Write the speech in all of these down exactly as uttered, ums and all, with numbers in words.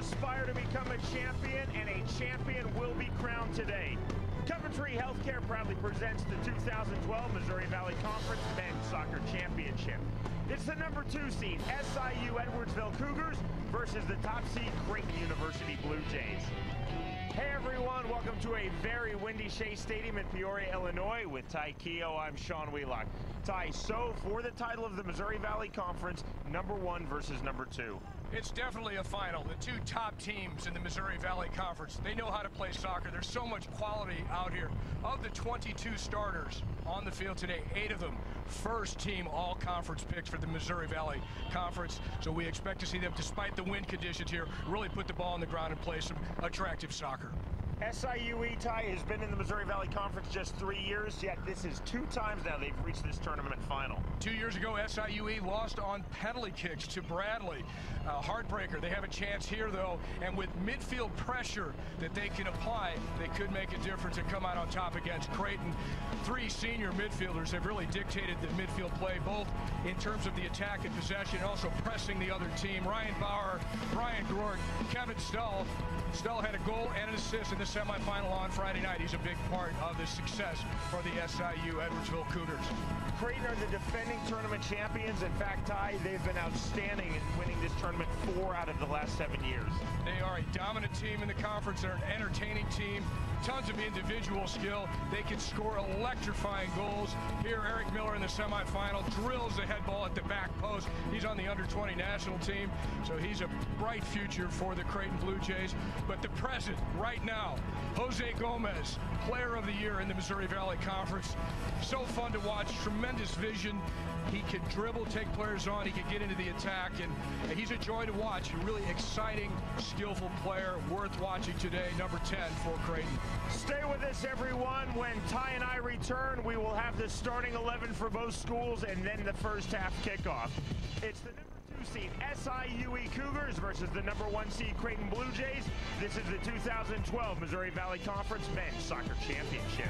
aspire to become a champion, and a champion will be crowned today. Coventry Healthcare proudly presents the two thousand twelve Missouri Valley Conference Men's Soccer Championship. It's the number two seed S I U Edwardsville Cougars versus the top seed Creighton University Bluejays. Hey everyone, welcome to a very windy Shea Stadium in Peoria, Illinois. With Ty Keogh, I'm Sean Wheelock. Ty, so for the title of the Missouri Valley Conference, number one versus number two. It's definitely a final. The two top teams in the Missouri Valley Conference, they know how to play soccer. There's so much quality out here. Of the twenty-two starters on the field today, eight of them first team all-conference picks for the Missouri Valley Conference. So we expect to see them, despite the wind conditions here, really put the ball on the ground and play some attractive soccer. S I U E, Ty, has been in the Missouri Valley Conference just three years, yet this is two times now they've reached this tournament final. Two years ago, S I U E lost on penalty kicks to Bradley. Uh, heartbreaker. They have a chance here, though, and with midfield pressure that they can apply, they could make a difference and come out on top against Creighton. Three senior midfielders have really dictated the midfield play, both in terms of the attack and possession, and also pressing the other team. Ryan Bauer, Brian Gort, Kevin Stull. Stull had a goal and an assist in the semifinal on Friday night. He's a big part of the success for the S I U Edwardsville Cougars. Creighton are the defending tournament champions. In fact, Ty, they've been outstanding in winning this tournament four out of the last seven years. They are a dominant team in the conference. They're an entertaining team. Tons of individual skill. They can score electrifying goals. Here, Eric Miller in the semifinal drills the head ball at the back post. He's on the under twenty national team, so he's a bright future for the Creighton Bluejays. But the present, right now, Jose Gomez, player of the year in the Missouri Valley Conference. So fun to watch, tremendous vision. He can dribble, take players on, he can get into the attack, and, and he's a joy to watch. A really exciting, skillful player, worth watching today, number ten for Creighton. Stay with us, everyone. When Ty and I return, we will have the starting eleven for both schools and then the first half kickoff. It's the number two seed S I U E Cougars versus the number one seed Creighton Bluejays. This is the two thousand twelve Missouri Valley Conference Men's Soccer Championship.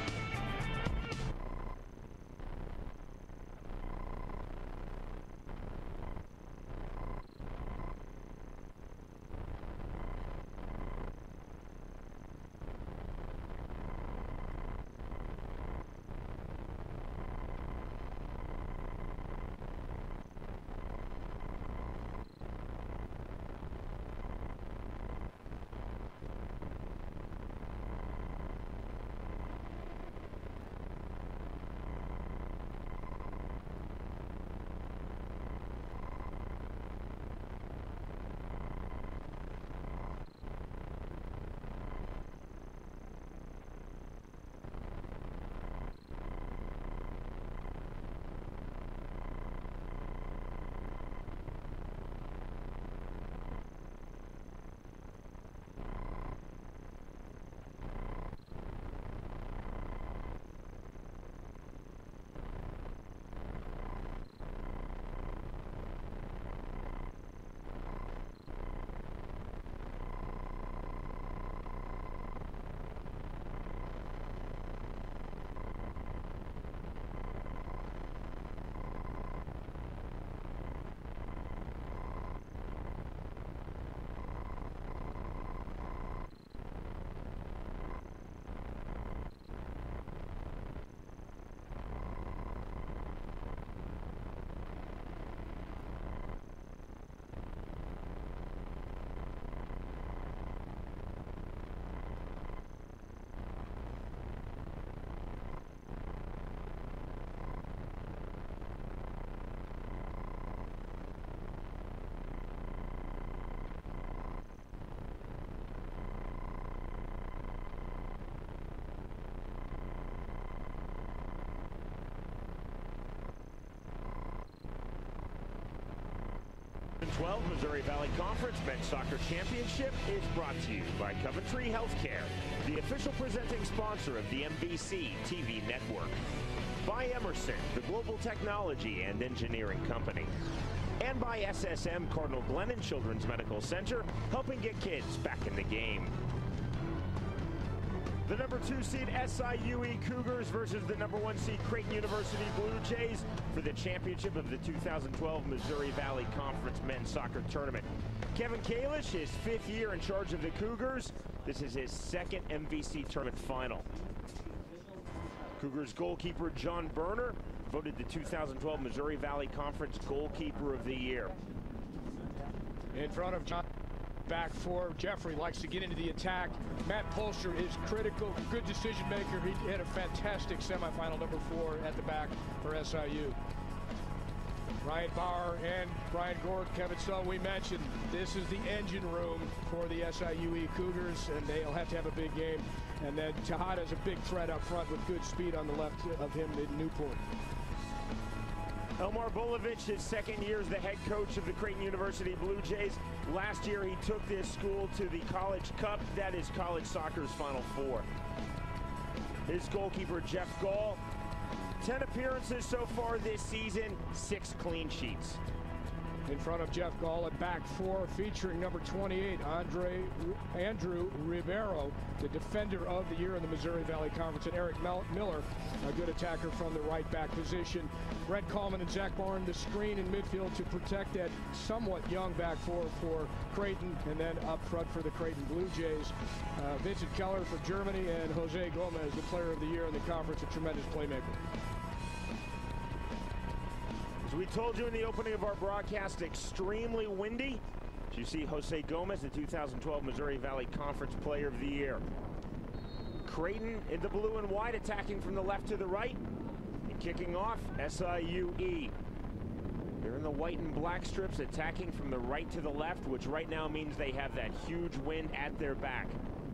twelve Missouri Valley Conference Men's Soccer Championship is brought to you by Coventry Healthcare, the official presenting sponsor of the M V C T V network. By Emerson, the global technology and engineering company. And by S S M Cardinal Glennon Children's Medical Center, helping get kids back in the game. The number two seed S I U E Cougars versus the number one seed Creighton University Blue Jays for the championship of the two thousand twelve Missouri Valley Conference Men's Soccer Tournament. Kevin Kalish, his fifth year in charge of the Cougars. This is his second M V C tournament final. Cougars goalkeeper John Berner voted the two thousand twelve Missouri Valley Conference Goalkeeper of the Year. In front of John, back four. Jeffrey likes to get into the attack. Matt Polster is critical, good decision maker. He had a fantastic semifinal number four at the back for S I U. Ryan Bauer and Brian Gord, Kevin Stone, we mentioned this is the engine room for the S I U E Cougars, and they'll have to have a big game. And then Tejada's a big threat up front with good speed on the left of him in Newport. Elmar Bolovich, his second year as the head coach of the Creighton University Blue Jays. Last year, he took this school to the College Cup. That is college soccer's Final Four. His goalkeeper, Jeff Gall. ten appearances so far this season, six clean sheets. In front of Jeff Gall at back four, featuring number twenty-eight, Andre Andrew Rivero, the defender of the year in the Missouri Valley Conference, and Eric Mel Miller, a good attacker from the right back position. Brett Coleman and Zach Barn, the screen in midfield to protect that somewhat young back four for Creighton, and then up front for the Creighton Blue Jays, uh, Vincent Keller for Germany, and Jose Gomez, the player of the year in the conference, a tremendous playmaker. As we told you in the opening of our broadcast, extremely windy. As you see, Jose Gomez, the two thousand twelve Missouri Valley Conference Player of the Year. Creighton in the blue and white, attacking from the left to the right. And kicking off, S I U E. They're in the white and black strips, attacking from the right to the left, which right now means they have that huge wind at their back.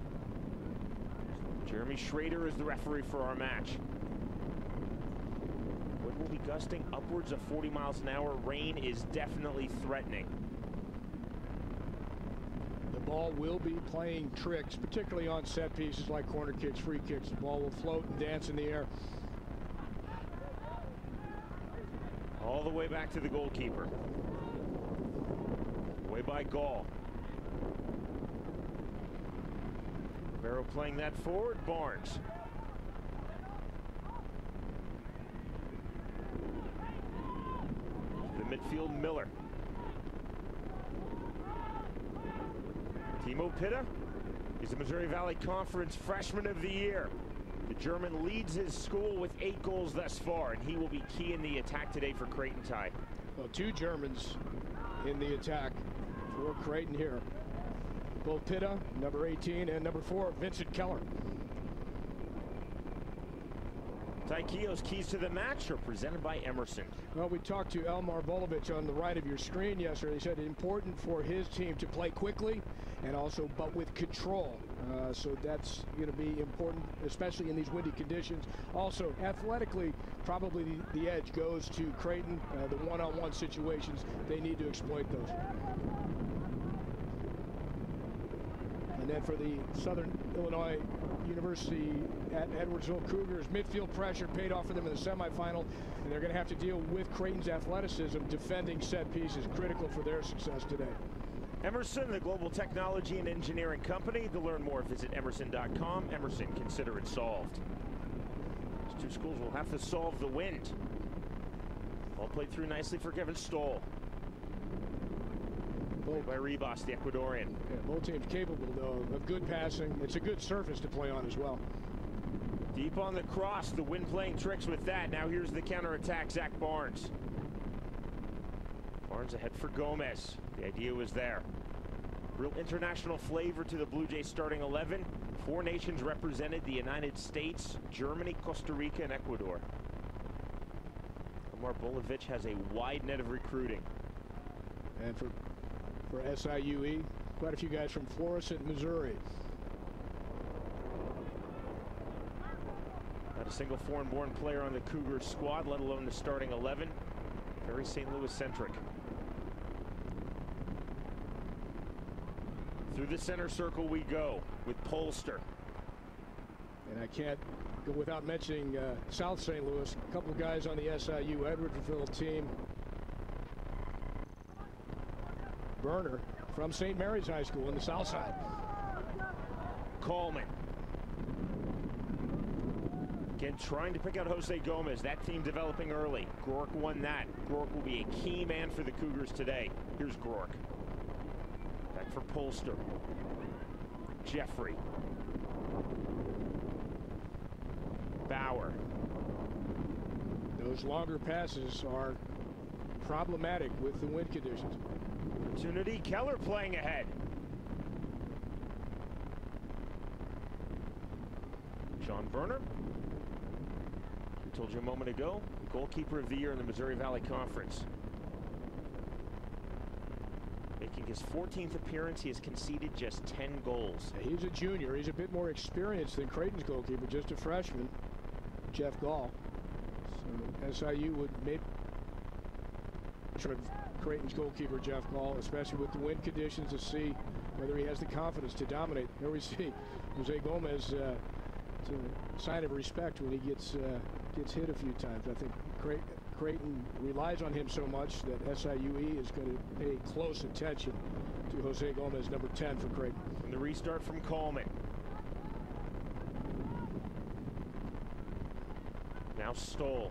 Jeremy Schrader is the referee for our match. Wind will be gusting upwards of forty miles an hour. Rain is definitely threatening. The ball will be playing tricks, particularly on set pieces like corner kicks, free kicks. The ball will float and dance in the air. All the way back to the goalkeeper. Away by Gall. Barrow playing that forward. Barnes. The midfield, Miller. Timo Pitta is the Missouri Valley Conference Freshman of the Year. The German leads his school with eight goals thus far, and he will be key in the attack today for Creighton Tide. Well, two Germans in the attack for Creighton here. Both Pitta, number eighteen, and number four, Vincent Keller. Taikeo's keys to the match are presented by Emerson. Well, we talked to Elmar Bolovich on the right of your screen yesterday. He said it's important for his team to play quickly and also but with control. Uh, so that's going to be important, especially in these windy conditions. Also, athletically, probably the, the edge goes to Creighton. Uh, the one-on-one situations, they need to exploit those. And then for the Southern Illinois University at Edwardsville Cougars, midfield pressure paid off for them in the semifinal, and they're going to have to deal with Creighton's athleticism. Defending set pieces critical for their success today. Emerson, the global technology and engineering company. To learn more, visit emerson dot com. Emerson, consider it solved. These two schools will have to solve the wind. All played through nicely for Kevin Stoll. Played by Ribas, the Ecuadorian. Yeah, both teams capable, though, of good passing. It's a good surface to play on as well. Deep on the cross, the wind playing tricks with that. Now here's the counterattack, Zach Barnes. Barnes ahead for Gomez. The idea was there. Real international flavor to the Blue Jays starting eleven. Four nations represented: the United States, Germany, Costa Rica, and Ecuador. Elmar Bolovich has a wide net of recruiting. And for, for S I U E, quite a few guys from Florissant, Missouri. Not a single foreign-born player on the Cougars squad, let alone the starting eleven. Very Saint Louis-centric. Through the center circle we go with Polster. And I can't go without mentioning uh, South Saint Louis. A couple of guys on the S I U Edwardsville team. Berner from Saint Mary's High School in the South Side. Coleman. Again, trying to pick out Jose Gomez. That team developing early. Gork won that. Gork will be a key man for the Cougars today. Here's Gork. Back for Polster. Jeffrey. Bauer. Those longer passes are problematic with the wind conditions. Opportunity. Keller playing ahead. John Berner. We told you a moment ago, goalkeeper of the year in the Missouri Valley Conference. Making his fourteenth appearance, he has conceded just ten goals. He's a junior. He's a bit more experienced than Creighton's goalkeeper, just a freshman, Jeff Gall. So S I U would maybe Creighton's goalkeeper, Jeff Gall, especially with the wind conditions, to see whether he has the confidence to dominate. Here we see Jose Gomez. Uh, it's a sign of respect when he gets uh, gets hit a few times. I think Creighton, Creighton relies on him so much that S I U E is going to pay close attention to Jose Gomez, number ten for Creighton. And the restart from Coleman. Now Stoll.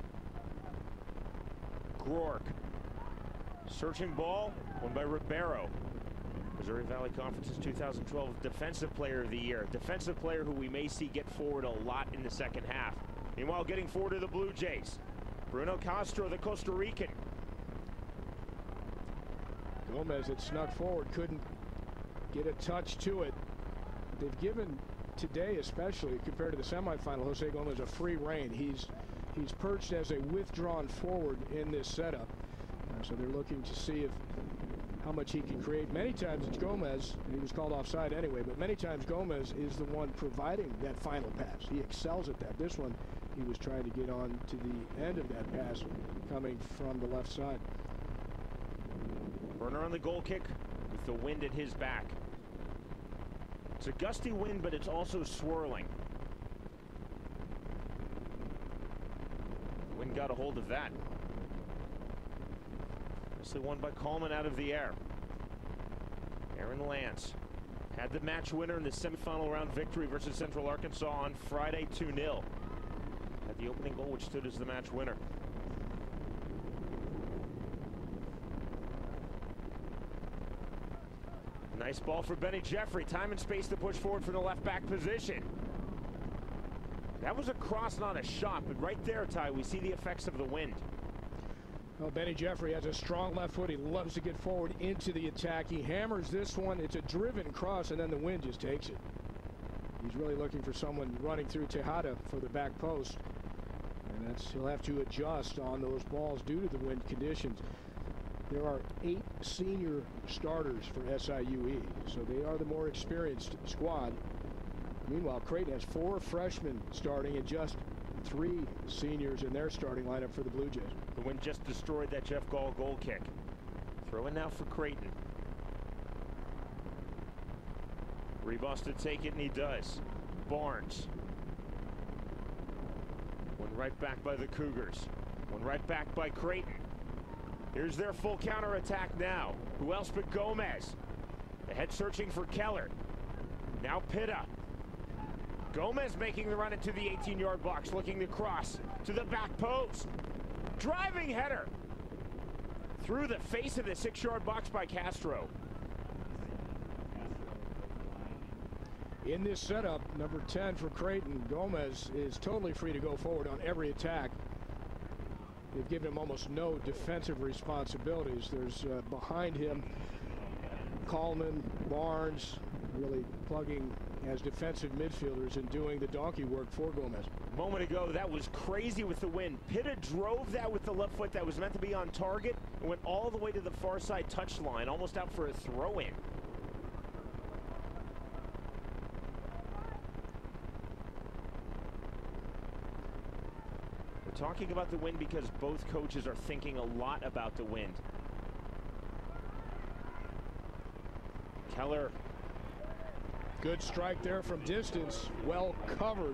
Gork. Searching ball, won by Ribeiro. Missouri Valley Conference's two thousand twelve Defensive Player of the Year. Defensive player who we may see get forward a lot in the second half. Meanwhile, getting forward to the Blue Jays. Bruno Castro, the Costa Rican. Gomez had snuck forward, couldn't get a touch to it. They've given today, especially compared to the semifinal, Jose Gomez a free rein. He's he's perched as a withdrawn forward in this setup. Uh, so they're looking to see if how much he can create. Many times it's Gomez, and he was called offside anyway, but many times Gomez is the one providing that final pass. He excels at that. This one, he was trying to get on to the end of that pass coming from the left side. Berner on the goal kick with the wind at his back. It's a gusty wind, but it's also swirling. Wind got a hold of that. Nicely won by Coleman out of the air. Aaron Lance had the match winner in the semifinal round victory versus Central Arkansas on Friday, two nil. Had the opening goal, which stood as the match winner. Nice ball for Benny Jeffrey. Time and space to push forward from the left back position. That was a cross, not a shot, but right there, Ty, we see the effects of the wind. Well, Benny Jeffrey has a strong left foot. He loves to get forward into the attack. He hammers this one. It's a driven cross, and then the wind just takes it. He's really looking for someone running through Tejada for the back post. And that's, he'll have to adjust on those balls due to the wind conditions. There are eight senior starters for S I U E, so they are the more experienced squad. Meanwhile, Creighton has four freshmen starting and just three seniors in their starting lineup for the Blue Jays. The wind just destroyed that Jeff Gall goal kick. Throw in now for Creighton. Rebus to take it, and he does. Barnes. One right back by the Cougars. One right back by Creighton. Here's their full counterattack now. Who else but Gomez? Ahead searching for Keller. Now Pitta. Gomez making the run into the eighteen yard box, looking to cross to the back post. Driving header through the face of the six yard box by Castro. In this setup, number ten for Creighton, Gomez is totally free to go forward on every attack. They've given him almost no defensive responsibilities. There's uh, behind him Coleman, Barnes, really plugging as defensive midfielders and doing the donkey work for Gomez. A moment ago, that was crazy with the wind. Pitta drove that with the left foot that was meant to be on target and went all the way to the far side touch line, almost out for a throw-in. We're talking about the wind because both coaches are thinking a lot about the wind. Keller. Good strike there from distance, well covered.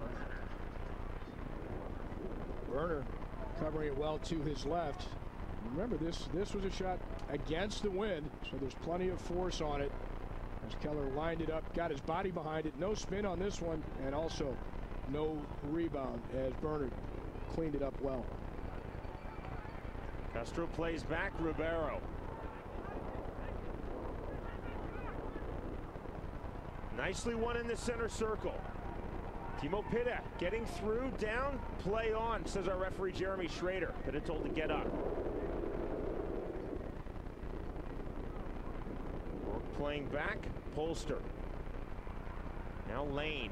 Berner covering it well to his left. Remember, this this was a shot against the wind, so there's plenty of force on it. As Keller lined it up, got his body behind it, no spin on this one, and also no rebound as Bernard cleaned it up well. Castro plays back, Ribeiro. Nicely won in the center circle. Timo Pitta getting through, down, play on, says our referee Jeremy Schrader. Pitta told to get up. Rourke playing back, Polster. Now Lane.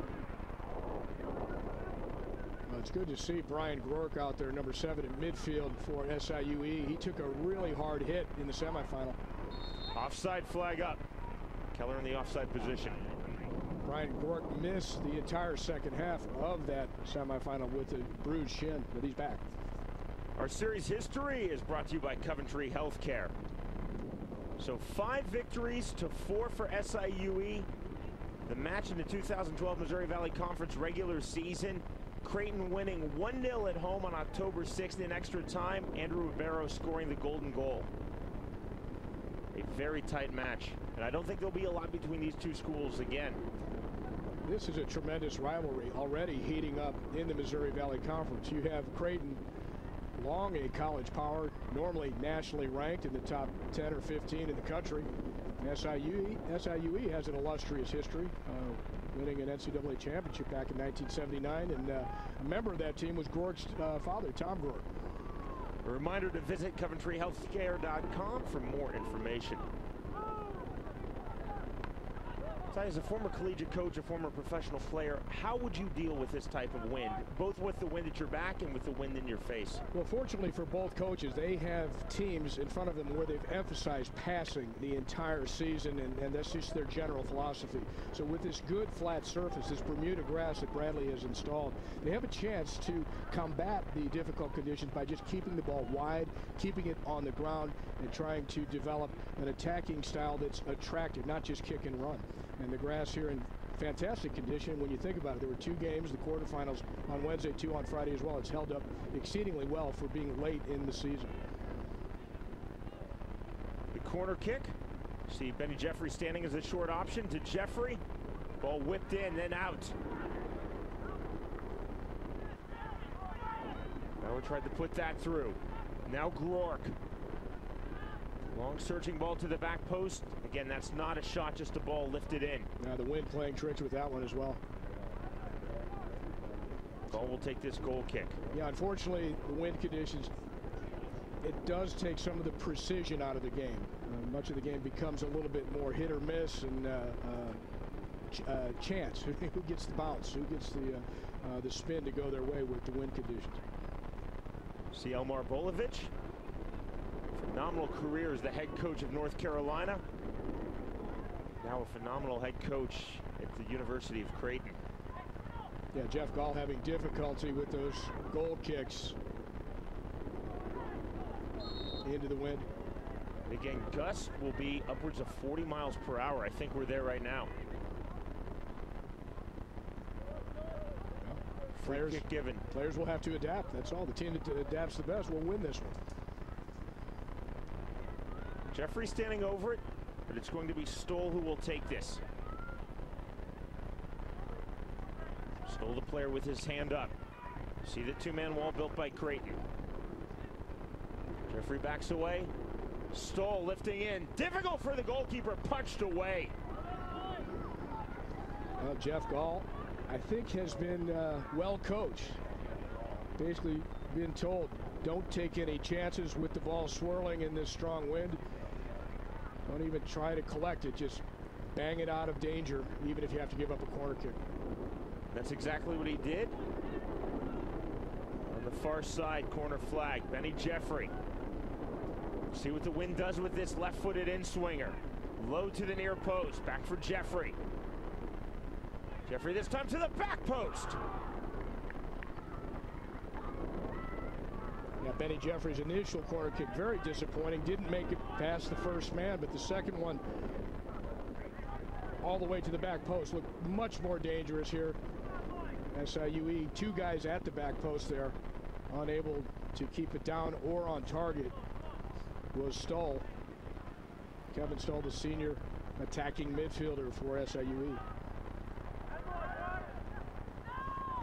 Well, it's good to see Brian Rourke out there, number seven in midfield for S I U E. He took a really hard hit in the semifinal. Offside flag up. Keller in the offside position. Brian Rourke missed the entire second half of that semifinal with a bruised shin, but he's back. Our series history is brought to you by Coventry Healthcare. So five victories to four for S I U E. The match in the two thousand twelve Missouri Valley Conference regular season. Creighton winning one nil at home on October sixth in extra time. Andrew Ribeiro scoring the golden goal. A very tight match, and I don't think there'll be a lot between these two schools again. This is a tremendous rivalry already heating up in the Missouri Valley Conference. You have Creighton, long a college power, normally nationally ranked in the top ten or fifteen in the country. S I U E, S I U E has an illustrious history, uh, winning an N C double A championship back in nineteen seventy-nine, and uh, a member of that team was Rourke's uh, father, Tom Rourke. A reminder to visit Coventry Healthcare dot com for more information. As a former collegiate coach, a former professional player, how would you deal with this type of wind, both with the wind at your back and with the wind in your face? Well, fortunately for both coaches, they have teams in front of them where they've emphasized passing the entire season, and, and that's just their general philosophy. So with this good flat surface, this Bermuda grass that Bradley has installed, they have a chance to combat the difficult conditions by just keeping the ball wide, keeping it on the ground, and trying to develop an attacking style that's attractive, not just kick and run. And the grass here in fantastic condition when you think about it. There were two games, the quarterfinals on Wednesday, two on Friday as well. It's held up exceedingly well for being late in the season. The corner kick. See Benny Jeffrey standing as a short option to Jeffrey. Ball whipped in, then out. Bauer tried to put that through. Now Rourke. Long searching ball to the back post. Again, that's not a shot, just a ball lifted in. Now the wind playing tricks with that one as well. Ball will take this goal kick. Yeah, unfortunately, the wind conditions, it does take some of the precision out of the game. Uh, much of the game becomes a little bit more hit or miss and uh, uh, ch uh, chance. Who gets the bounce? Who gets the, uh, uh, the spin to go their way with the wind conditions? See Elmar Bolovich. Phenomenal career as the head coach of North Carolina. Now a phenomenal head coach at the University of Creighton. Yeah, Jeff Gall having difficulty with those goal kicks into the wind. And again, gusts will be upwards of forty miles per hour. I think we're there right now. Free Players, kick given. Players will have to adapt. That's all. The team that adapts the best will win this one. Jeffrey standing over it, but it's going to be Stoll who will take this. Stoll, the player with his hand up. See the two-man wall built by Creighton. Jeffrey backs away. Stoll lifting in. Difficult for the goalkeeper, punched away. Uh, Jeff Gall, I think, has been uh, well coached. Basically been told, don't take any chances with the ball swirling in this strong wind. Don't even try to collect it. Just bang it out of danger, even if you have to give up a corner kick. That's exactly what he did. On the far side, corner flag, Benny Jeffrey. See what the wind does with this left-footed in-swinger. Low to the near post, back for Jeffrey. Jeffrey this time to the back post. Now, Benny Jeffrey's initial corner kick, very disappointing. Didn't make it past the first man, but the second one all the way to the back post looked much more dangerous here. S I U E, two guys at the back post there, unable to keep it down or on target was Stoll. Kevin Stoll, the senior attacking midfielder for S I U E.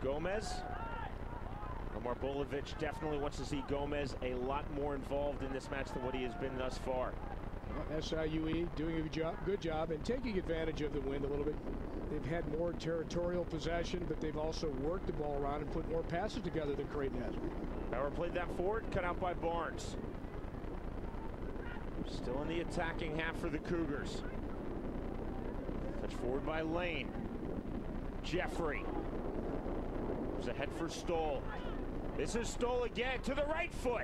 Gomez. Omar Bolovich definitely wants to see Gomez a lot more involved in this match than what he has been thus far. Well, S I U E doing a good job, good job and taking advantage of the wind a little bit. They've had more territorial possession, but they've also worked the ball around and put more passes together than Creighton has. Power played that forward, cut out by Barnes. Still in the attacking half for the Cougars. Touch forward by Lane. Jeffrey. There's ahead for Stoll. This is Stoll again to the right foot.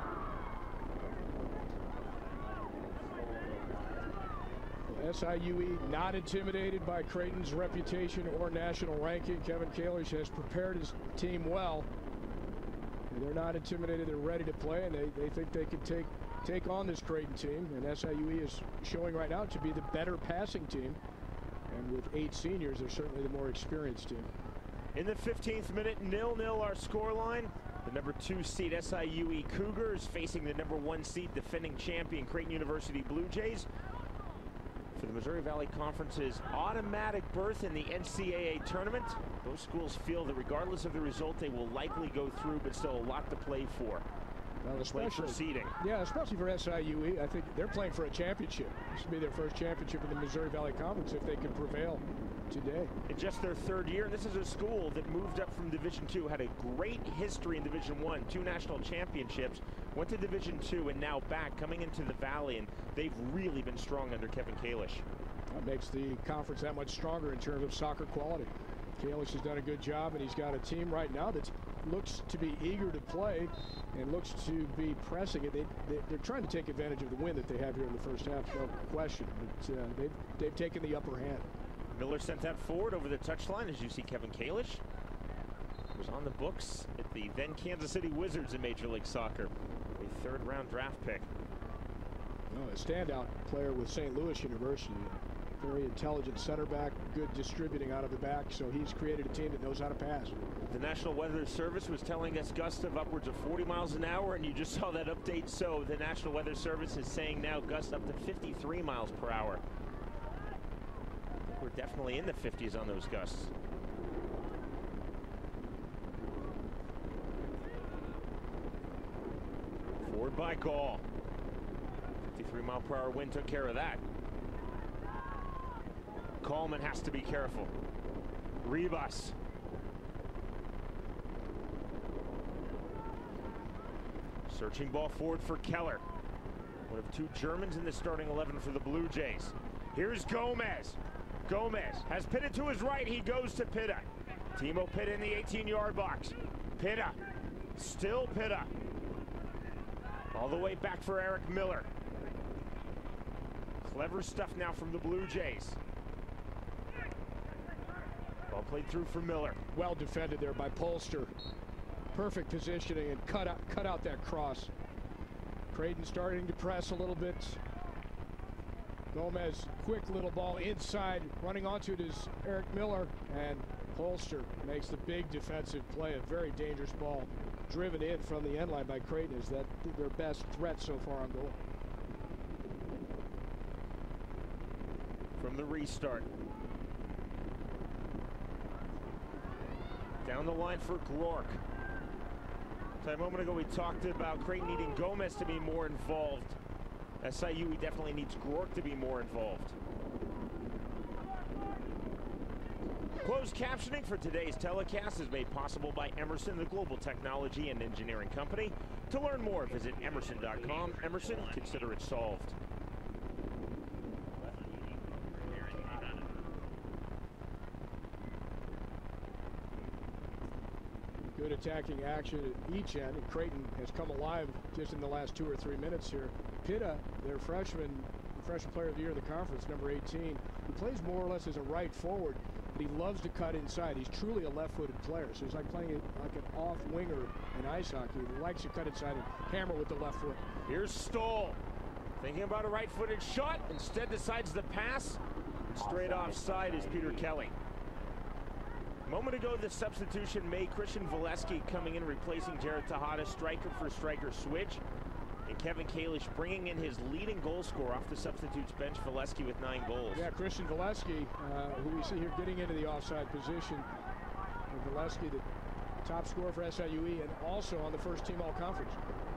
S I U E not intimidated by Creighton's reputation or national ranking. Kevin Kalish has prepared his team well. And they're not intimidated. They're ready to play, and they, they think they can take take on this Creighton team. And S I U E is showing right now to be the better passing team. And with eight seniors, they're certainly the more experienced team. In the fifteenth minute, nil nil our scoreline. The number two seed S I U E Cougars facing the number one seed defending champion Creighton University Bluejays for the Missouri Valley Conference's automatic berth in the N C double A tournament. Both schools feel that regardless of the result, they will likely go through, but still a lot to play for. Well, especially, seeding. Yeah, especially for S I U E. I think they're playing for a championship. This will be their first championship in the Missouri Valley Conference if they can prevail today. In just their third year, and this is a school that moved up from Division two, had a great history in Division one, two national championships, went to Division two, and now back, coming into the Valley, and they've really been strong under Kevin Kalish. That makes the conference that much stronger in terms of soccer quality. Kalish has done a good job, and he's got a team right now that looks to be eager to play and looks to be pressing it. They, they, they're trying to take advantage of the win that they have here in the first half, no question. But uh, they've, they've taken the upper hand. Miller sent that forward over the touchline, as you see Kevin Kalish was on the books at the then Kansas City Wizards in Major League Soccer. A third round draft pick. Oh, a standout player with Saint Louis University. Very intelligent center back, good distributing out of the back, so he's created a team that knows how to pass. The National Weather Service was telling us gusts of upwards of forty miles an hour, and you just saw that update. So the National Weather Service is saying now gusts up to fifty-three miles per hour. We're definitely in the fifties on those gusts. Forward by Gall. fifty-three mile per hour wind took care of that. Coleman has to be careful. Ribas. Searching ball forward for Keller. One of two Germans in the starting eleven for the Blue Jays. Here's Gomez. Gomez has Pitta to his right. He goes to Pitta. Timo Pitta in the eighteen yard box. Pitta. Still Pitta. All the way back for Eric Miller. Clever stuff now from the Blue Jays. Ball played through for Miller. Well defended there by Polster. Perfect positioning and cut out, cut out that cross. Creighton starting to press a little bit. Gomez, quick little ball inside. Running onto it is Eric Miller, and Polster makes the big defensive play. A very dangerous ball driven in from the end line by Creighton. Is that their best threat so far on goal? From the restart. Down the line for Glork. So a moment ago we talked about Creighton needing Gomez to be more involved. S I U E definitely needs Glork to be more involved. Closed captioning for today's telecast is made possible by Emerson, the global technology and engineering company. To learn more, visit emerson dot com. Emerson, consider it solved. Good attacking action at each end, and Creighton has come alive just in the last two or three minutes here. Pitta, their freshman, freshman player of the year in the conference, number eighteen, he plays more or less as a right forward, but he loves to cut inside. He's truly a left-footed player, so he's like playing it like an off-winger in ice hockey. He likes to cut inside and hammer with the left foot. Here's Stoll, thinking about a right-footed shot, instead decides to pass. And straight offside is Peter Kelly. A moment ago, the substitution made Christian Valesky coming in, replacing Jared Tejada, striker for striker switch. And Kevin Kalish bringing in his leading goal scorer off the substitutes bench, Valesky with nine goals. Yeah, Christian Valesky, uh, who we see here getting into the offside position. A Valesky, the top scorer for S I U E and also on the first team all-conference.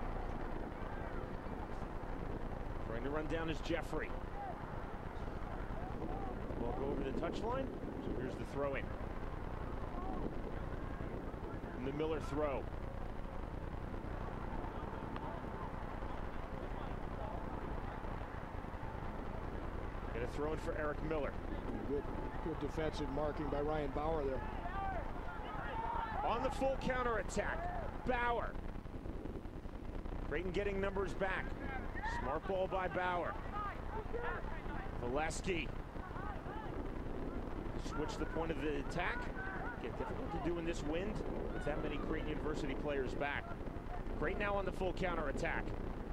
Trying to run down is Jeffrey. Ball go over the touchline. So here's the throw in. And the Miller throw. Get a throw in for Eric Miller. Good, good defensive marking by Ryan Bauer there. On the full counter attack, Bauer. Creighton getting numbers back. Smart ball by Bauer. Valesky. Switch the point of the attack. Get difficult to do in this wind with that many Creighton University players back. Creighton now on the full counter attack.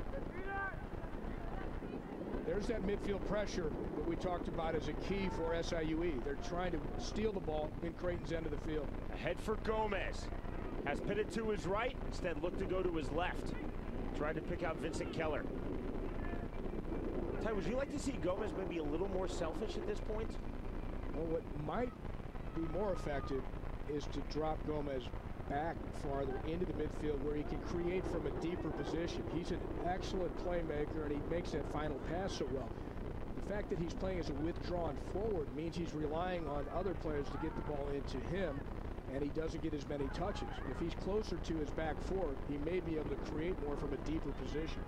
There's that midfield pressure that we talked about as a key for S I U E. They're trying to steal the ball in Creighton's end of the field. Ahead for Gomez. Has pitted to his right, instead looked to go to his left. Tried to pick out Vincent Keller. Ty, would you like to see Gomez maybe a little more selfish at this point? Well, what might be more effective is to drop Gomez back farther into the midfield where he can create from a deeper position. He's an excellent playmaker and he makes that final pass so well. The fact that he's playing as a withdrawn forward means he's relying on other players to get the ball into him, and he doesn't get as many touches. If he's closer to his back four, he may be able to create more from a deeper position.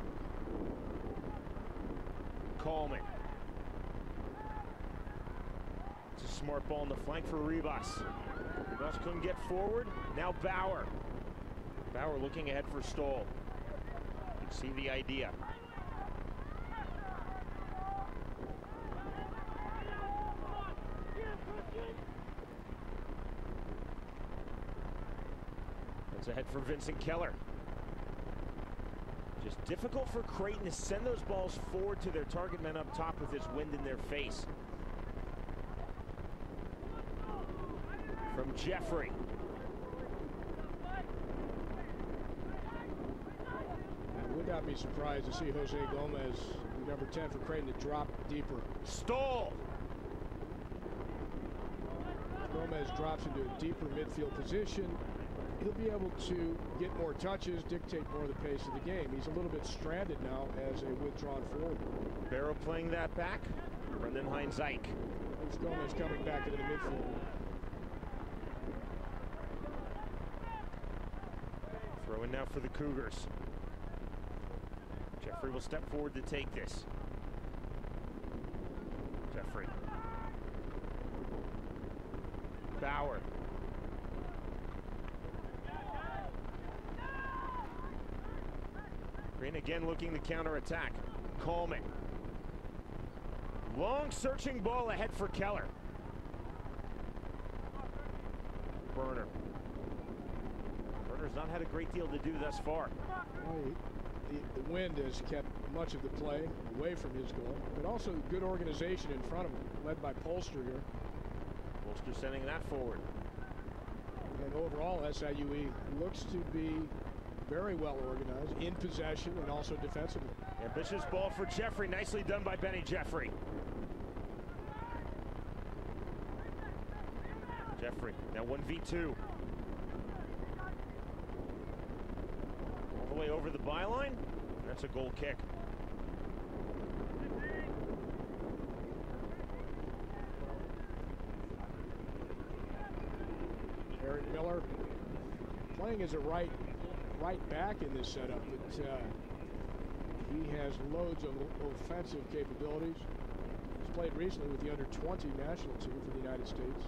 Coleman. It's a smart ball in the flank for Rivas. Rivas couldn't get forward. Now Bauer. Bauer looking ahead for Stoll. You can see the idea. That's ahead for Vincent Keller. Just difficult for Creighton to send those balls forward to their target men up top with this wind in their face. From Jeffrey. I would not be surprised to see Jose Gomez, number ten for Creighton, to drop deeper. Stoll. Gomez drops into a deeper midfield position. He'll be able to get more touches, dictate more of the pace of the game. He's a little bit stranded now as a withdrawn forward. Barrow playing that back. Brendan Hines-Ike. There's Gomez coming back into the midfield. Throw in now for the Cougars. Jeffrey will step forward to take this. Jeffrey. Bauer. Green again looking to counterattack. Coleman. Long searching ball ahead for Keller. Burner. Burner's not had a great deal to do thus far. Well, the, the wind has kept much of the play away from his goal, but also good organization in front of him, led by Polster here. Polster sending that forward. And overall, S I U E looks to be very well organized in possession and also defensively. Ambitious ball for Jeffrey. Nicely done by Benny Jeffrey. Jeffrey now one v two. All the way over the byline. That's a goal kick. Eric Miller playing as a right right back in this setup, but uh, he has loads of offensive capabilities. He's played recently with the under twenty national team for the United States.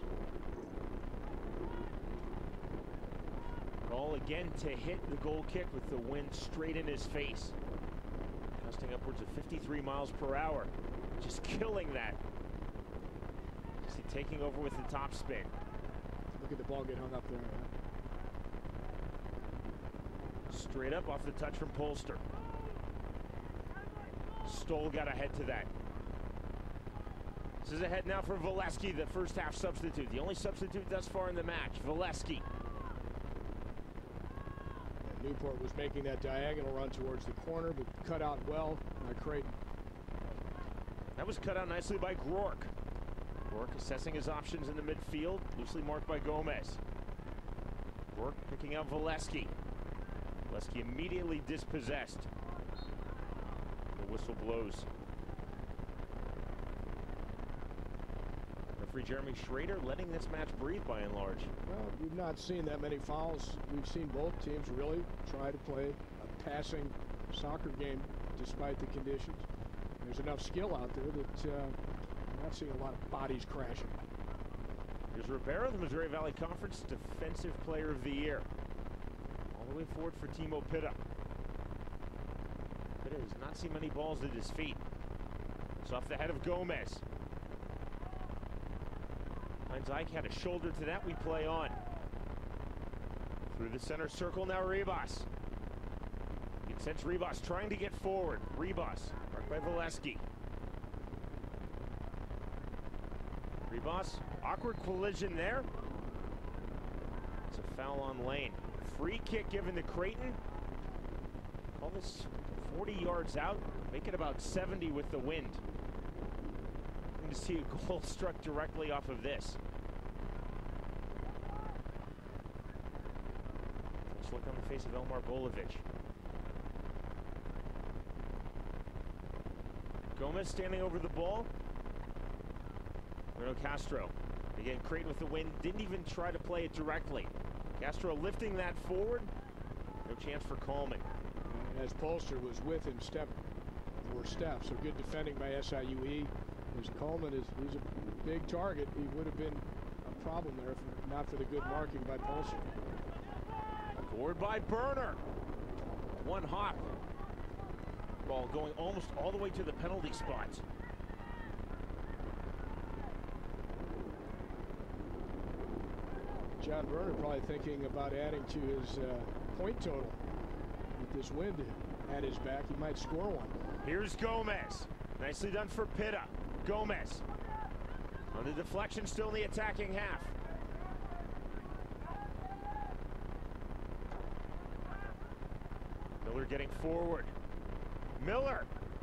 Ball again to hit the goal kick with the wind straight in his face. Gusting upwards of fifty-three miles per hour. Just killing that. See, taking over with the top spin. Look at the ball get hung up there. Huh? Straight up off the touch from Polster. Stoll got ahead to that. This is ahead now for Valesky, the first half substitute. The only substitute thus far in the match. Valesky. Newport was making that diagonal run towards the corner, but cut out well by Creighton. That was cut out nicely by Groark. Groark assessing his options in the midfield, loosely marked by Gomez. Rourke picking out Valesky. Valesky immediately dispossessed. The whistle blows. Referee Jeremy Schrader letting this match breathe by and large. Well, we've not seen that many fouls. We've seen both teams really try to play a passing soccer game despite the conditions. There's enough skill out there that uh, we're not seeing a lot of bodies crashing. Here's Ribeiro, the Missouri Valley Conference Defensive Player of the Year. All the way forward for Timo Pitta. Pitta has not seen many balls at his feet. It's off the head of Gomez. Heinz Ike had a shoulder to that. We play on. Through the center circle now, Ribas. You can sense Ribas trying to get forward. Ribas, marked by Valesky. Ribas, awkward collision there. It's a foul on Lane. Free kick given to Creighton. Call this forty yards out. Make it about seventy with the wind. To see a goal struck directly off of this. Let's look on the face of Elmar Bolovic. Gomez standing over the ball. Bruno Castro. Again, Creighton with the wind. Didn't even try to play it directly. Castro lifting that forward. No chance for calming. And as Polster was with him step for step, so good defending by S I U E. As Coleman is he's a big target, he would have been a problem there if not for the good marking by Polster. Forward by Burner. One hop. Ball going almost all the way to the penalty spot. John Burner probably thinking about adding to his uh, point total. With this wind at his back, he might score one. Here's Gomez. Nicely done for Pitta. Gomez on the deflection, still in the attacking half. Miller getting forward. Miller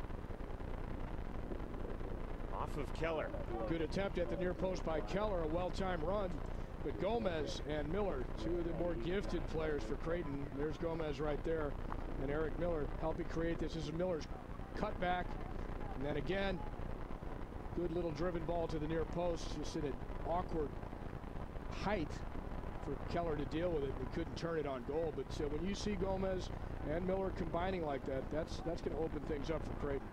off of Keller. Good attempt at the near post by Keller, a well-timed run. But Gomez and Miller, two of the more gifted players for Creighton. There's Gomez right there, and Eric Miller helping create this. This is Miller's cutback, and then again. Good little driven ball to the near post, just in an awkward height for Keller to deal with it. He couldn't turn it on goal, but uh, when you see Gomez and Miller combining like that, that's that's going to open things up for Creighton.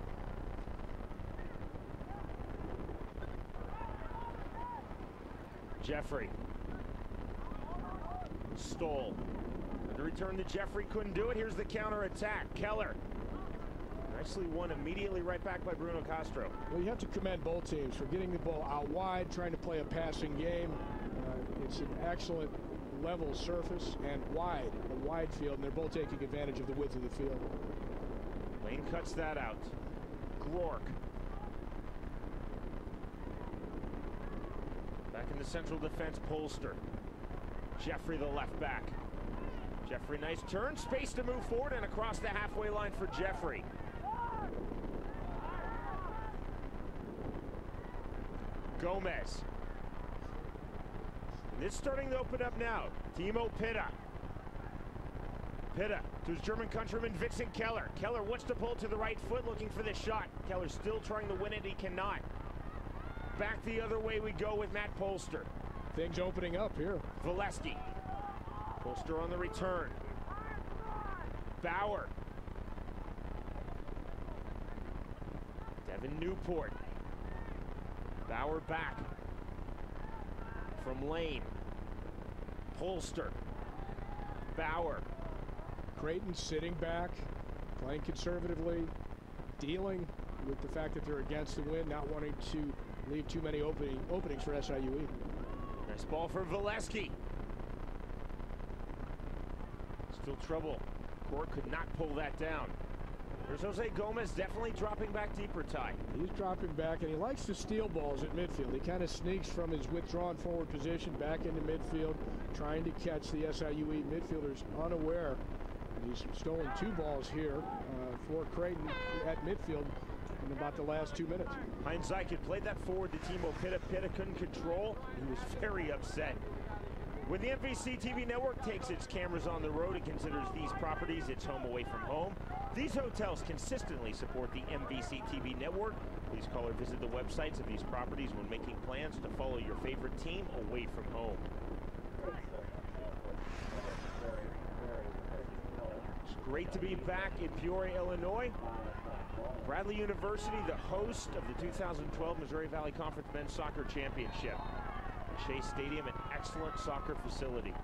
Jeffrey. Stoll. And the return to Jeffrey, couldn't do it. Here's the counter attack. Keller. Nicely won immediately right back by Bruno Castro. Well, you have to commend both teams for getting the ball out wide, trying to play a passing game. Uh, it's an excellent level surface and wide, a wide field, and they're both taking advantage of the width of the field. Lane cuts that out. Rourke. Back in the central defense, Polster. Jeffrey, the left back. Jeffrey, nice turn, space to move forward, and across the halfway line for Jeffrey. Gomez. And it's starting to open up now. Timo Pitta. Pitta to his German countryman Vincent Keller. Keller wants to pull to the right foot, looking for the shot. Keller still trying to win it, he cannot. Back the other way we go with Matt Polster. Things opening up here. Valesky. Polster on the return. Bauer. Devin Newport. Bauer back. From Lane. Polster. Bauer. Creighton sitting back, playing conservatively, dealing with the fact that they're against the wind, not wanting to leave too many opening, openings for S I U E. Nice ball for Valesky. Still trouble. Court could not pull that down. There's Jose Gomez definitely dropping back deeper, Ty. He's dropping back, and he likes to steal balls at midfield. He kind of sneaks from his withdrawn forward position back into midfield, trying to catch the S I U E midfielders unaware. And he's stolen two balls here uh, for Creighton at midfield in about the last two minutes. Heinz Ike had played that forward to Timo Pitta. Pitta couldn't control. He was very upset. When the M V C T V network takes its cameras on the road, it considers these properties its home away from home. These hotels consistently support the M V C T V network. Please call or visit the websites of these properties when making plans to follow your favorite team away from home. It's great to be back in Peoria, Illinois. Bradley University, the host of the two thousand twelve Missouri Valley Conference Men's Soccer Championship. Shea Stadium, an excellent soccer facility.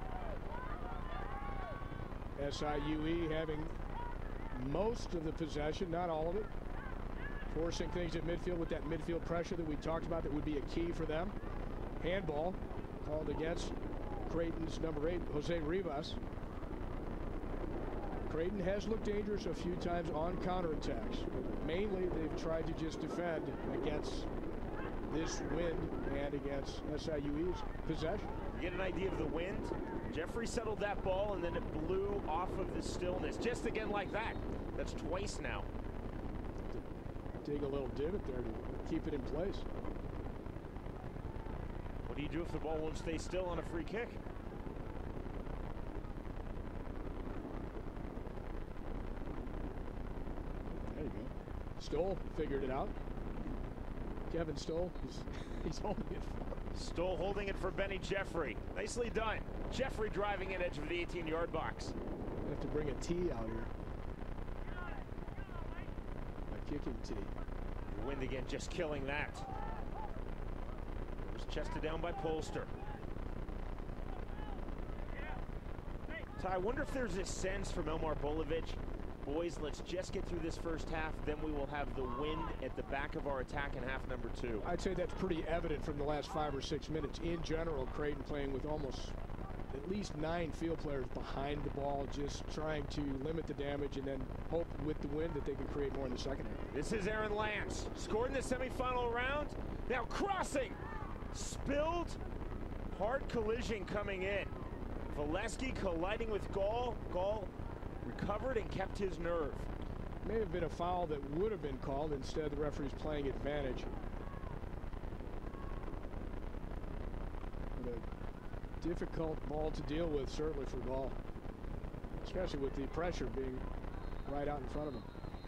S I U E having most of the possession, not all of it. Forcing things at midfield with that midfield pressure that we talked about that would be a key for them. Handball called against Creighton's number eight, Jose Rivas. Creighton has looked dangerous a few times on counterattacks. Mainly, they've tried to just defend against this wind and against S I U E's possession. You get an idea of the wind. Jeffrey settled that ball and then it blew off of the stillness. Just again like that. That's twice now. Dig a little divot there to keep it in place. What do you do if the ball won't stay still on a free kick? There you go. Stoll figured it out. Kevin Stoll, he's, he's holding it for. Stoll holding it for Benny Jeffrey. Nicely done. Jeffrey driving in edge of the eighteen yard box. We have to bring a tee out here. A kicking tee. The wind again just killing that. It was chested down by Polster. Ty, I wonder if there's a sense from Elmar Bolovic. Boys, let's just get through this first half, then we will have the wind at the back of our attack in half number two. I'd say that's pretty evident from the last five or six minutes. In general, Creighton playing with almost at least nine field players behind the ball, just trying to limit the damage and then hope with the wind that they can create more in the second half. This is Aaron Lance, scored in the semifinal round. Now crossing, spilled, hard collision coming in. Valesky colliding with Gall. Gall recovered and kept his nerve. May have been a foul that would have been called. Instead, the referee's playing advantage. But a difficult ball to deal with, certainly for Gall, especially with the pressure being right out in front of him.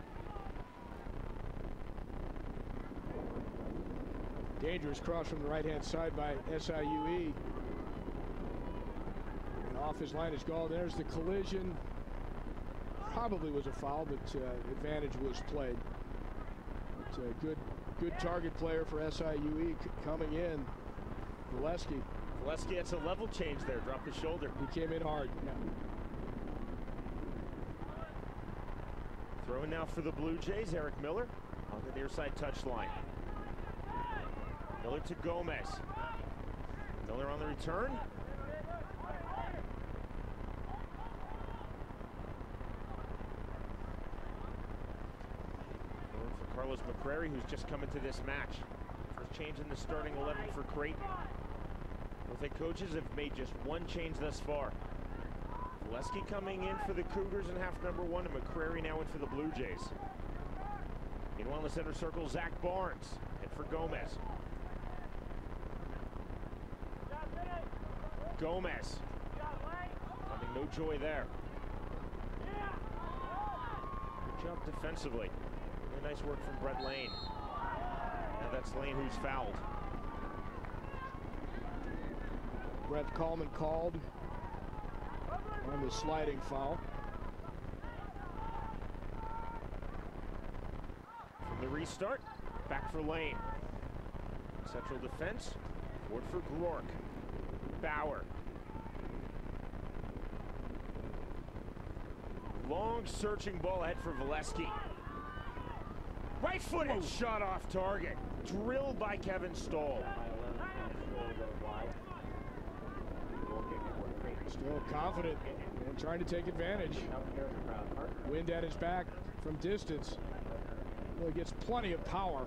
Dangerous cross from the right-hand side by S I U E. And off his line is Gall. There's the collision. Probably was a foul, but uh, advantage was played. But uh, good, good target player for S I U E coming in. Valesky. Valesky, that's a level change there. Dropped his shoulder. He came in hard. Yeah. Throwing now for the Blue Jays, Eric Miller on the near side touchline. Miller to Gomez. Miller on the return. Carlos McCrary, who's just come into this match. First change in the starting eleven for Creighton. Both head coaches have made just one change thus far. Valesky coming in for the Cougars in half number one, and McCrary now in for the Blue Jays. Meanwhile, in the center circle, Zach Barnes, and for Gomez. Gomez. Having no joy there. Good job defensively. Really nice work from Brett Lane. Now that's Lane who's fouled. Brett Coleman called on the sliding foul. From the restart, back for Lane. Central defense, forward for Glork. Bauer. Long searching ball ahead for Valesky. Right-footed shot off target. Drilled by Kevin Stoll. Still confident and trying to take advantage. Wind at his back from distance. Well, he gets plenty of power.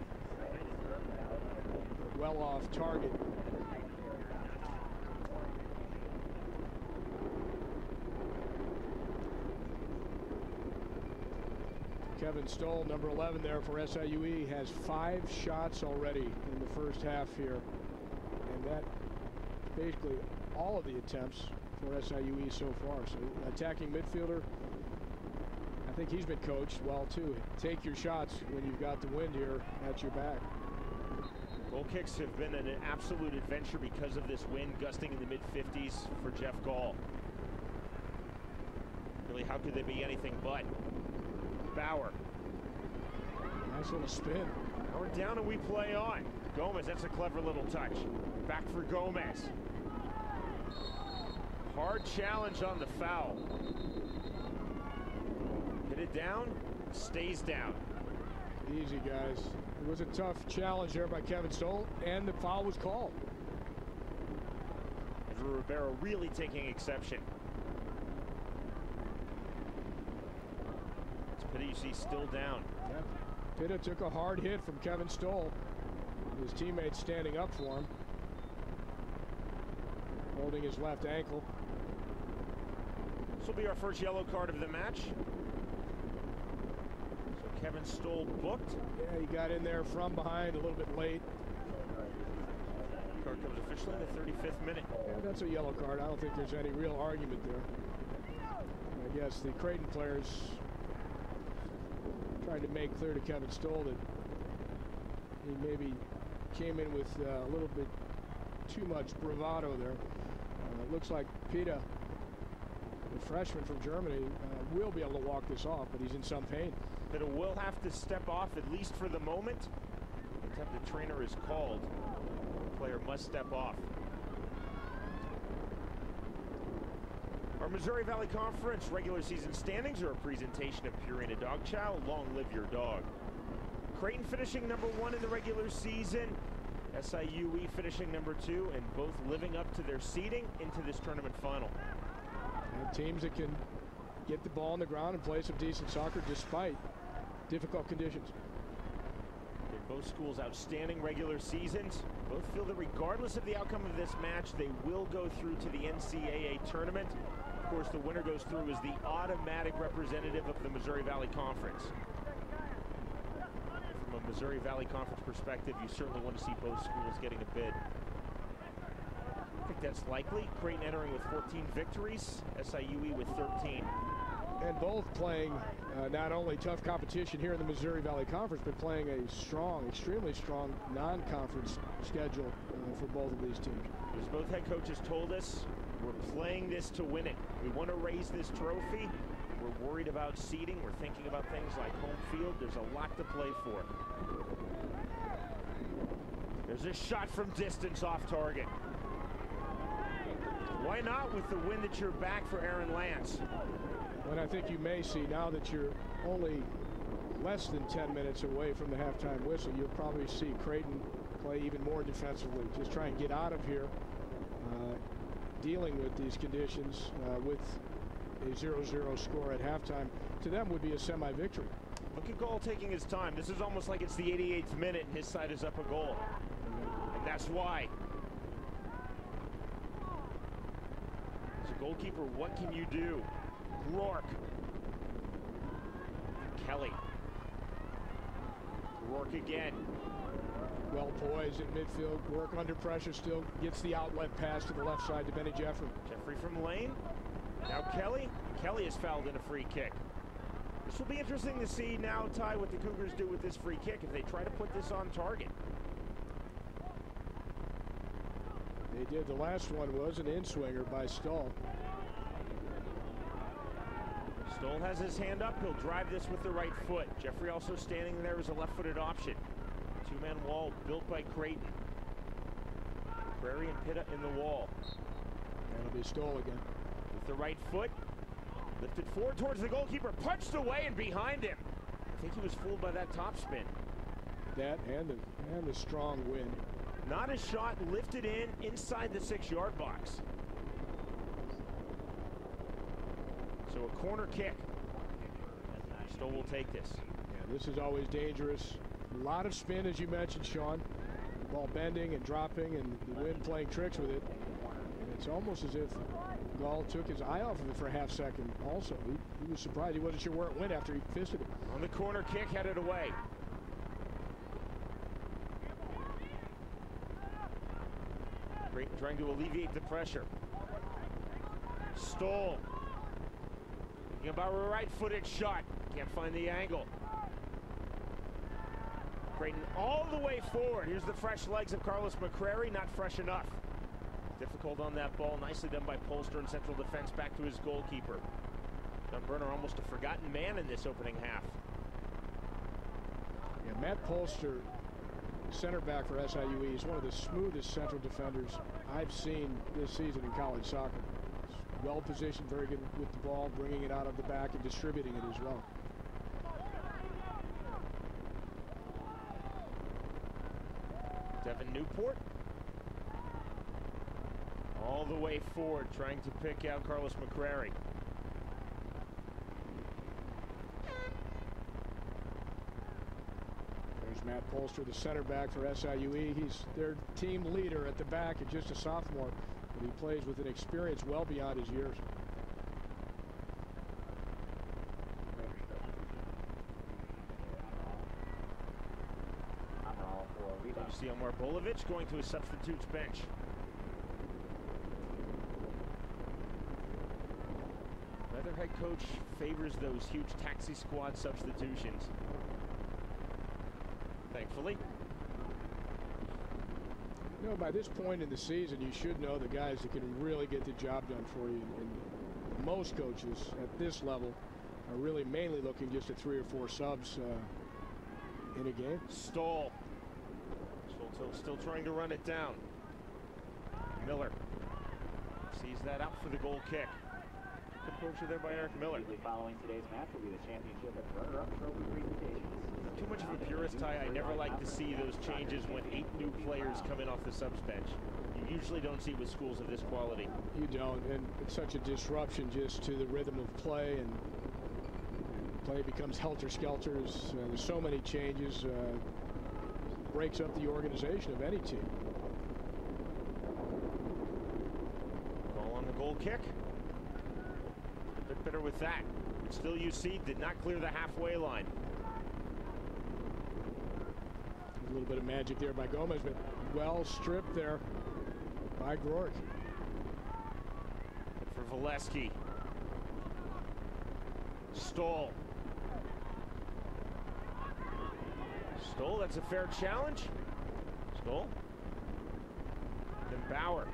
Well off target. Kevin Stoll, number eleven there for S I U E, has five shots already in the first half here. And that basically all of the attempts for S I U E so far. So attacking midfielder, I think he's been coached well too. Take your shots when you've got the wind here at your back. Goal kicks have been an absolute adventure because of this wind gusting in the mid fifties for Jeff Gall. Really, how could they be anything but? Bauer. Nice little spin. Now we're down and we play on. Gomez, that's a clever little touch. Back for Gomez. Hard challenge on the foul. Hit it down, stays down. Easy, guys. It was a tough challenge there by Kevin Stoll, and the foul was called. Andrew Ribeiro really taking exception. Pitta, you see, still down. Yeah. Pitta took a hard hit from Kevin Stoll. His teammates standing up for him, holding his left ankle. This will be our first yellow card of the match. So Kevin Stoll booked. Yeah, he got in there from behind a little bit late. Card comes officially in the thirty-fifth minute. Yeah, that's a yellow card. I don't think there's any real argument there. I guess the Creighton players tried to make clear to Kevin Stoll that he maybe came in with uh, a little bit too much bravado there. Uh, it looks like Pitta, the freshman from Germany, uh, will be able to walk this off, but he's in some pain. Pitta will have to step off, at least for the moment. Until the trainer is called, the player must step off. Our Missouri Valley Conference regular season standings are a presentation of Purina Dog Chow. Long live your dog. Creighton finishing number one in the regular season. S I U E finishing number two, and both living up to their seeding into this tournament final. And teams that can get the ball on the ground and play some decent soccer despite difficult conditions. In both schools, outstanding regular seasons. Both feel that regardless of the outcome of this match, they will go through to the N C double A tournament. Of course, the winner goes through as the automatic representative of the Missouri Valley Conference. From a Missouri Valley Conference perspective, you certainly want to see both schools getting a bid. I think that's likely. Creighton entering with fourteen victories, S I U E with thirteen. And both playing uh, not only tough competition here in the Missouri Valley Conference, but playing a strong, extremely strong non-conference schedule uh, for both of these teams. As both head coaches told us, we're playing this to win it. We want to raise this trophy. We're worried about seeding. We're thinking about things like home field. There's a lot to play for. There's a shot from distance off target. Why not with the wind at your back for Aaron Lance? And I think you may see, now that you're only less than ten minutes away from the halftime whistle, you'll probably see Creighton play even more defensively. Just try and get out of here, uh, dealing with these conditions uh, with a zero zero score at halftime. To them would be a semi-victory. Look at Gall taking his time. This is almost like it's the eighty-eighth minute and his side is up a goal. And that's why. As a goalkeeper, what can you do? Rourke. Kelly. Rourke again. Well poised in midfield. Rourke under pressure still gets the outlet pass to the left side to Benny Jeffrey. Jeffrey from lane. Now Kelly. Kelly is fouled in a free kick. This will be interesting to see now, Ty, what the Cougars do with this free kick if they try to put this on target. They did. The last one was an in-swinger by Stoll. Stoll has his hand up. He'll drive this with the right foot. Jeffrey also standing there as a left-footed option. Two-man wall built by Creighton. Prairie and Pitta in the wall. That'll be Stoll again. With the right foot, lifted forward towards the goalkeeper, punched away and behind him. I think he was fooled by that top spin. That and the, and the strong wind. Not a shot, lifted in inside the six-yard box. So a corner kick. Stoll will take this. Yeah, this is always dangerous. A lot of spin, as you mentioned, Sean. The ball bending and dropping, and the wind playing tricks with it. And it's almost as if Gall took his eye off of it for a half second also. He, he was surprised. He wasn't sure where it went after he fisted it. On the corner kick, headed away. Creighton trying to alleviate the pressure. Stoll. Thinking about a right-footed shot. Can't find the angle. Creighton all the way forward. Here's the fresh legs of Carlos McCrary, not fresh enough. Difficult on that ball. Nicely done by Polster in central defense, back to his goalkeeper. John Burner almost a forgotten man in this opening half. Yeah, Matt Polster, center back for S I U E, is one of the smoothest central defenders I've seen this season in college soccer. He's well positioned, very good with the ball, bringing it out of the back and distributing it as well. Devin Newport. All the way forward, trying to pick out Carlos McCrary. There's Matt Polster, the center back for S I U E. He's their team leader at the back and just a sophomore, but he plays with an experience well beyond his years. You see Omar Bolovich going to his substitutes bench. Another head coach favors those huge taxi squad substitutions. Thankfully. You know, by this point in the season, you should know the guys that can really get the job done for you. And most coaches at this level are really mainly looking just at three or four subs uh, in a game. Stoll. Stoll still trying to run it down. Miller sees that out for the goal kick. Good pressure there by Eric Miller. Following today's match will be the championship and runner-up trophy presentations. Too much of a purist, Ty. I never like to see those changes when eight new players come in off the subs bench. You usually don't see with schools of this quality. You don't, and it's such a disruption just to the rhythm of play, and play becomes helter-skelter. Uh, there's so many changes, uh, breaks up the organization of any team. Ball on the goal kick. A bit better with that. Still U C did not clear the halfway line. A little bit of magic there by Gomez, but well stripped there by Groark. For Valesky. Stoll. Stoll, that's a fair challenge. Stoll. Then Bauer.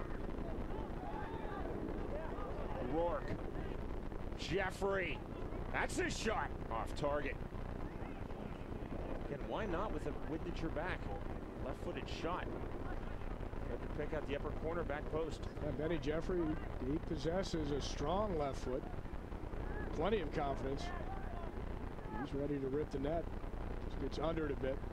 Rourke. Jeffrey. That's his shot. Off target. Again, why not with a wind at your back? Left-footed shot. Had to pick out the upper corner back post. Yeah, Benny Jeffrey, he possesses a strong left foot. Plenty of confidence. He's ready to rip the net. Just gets under it a bit.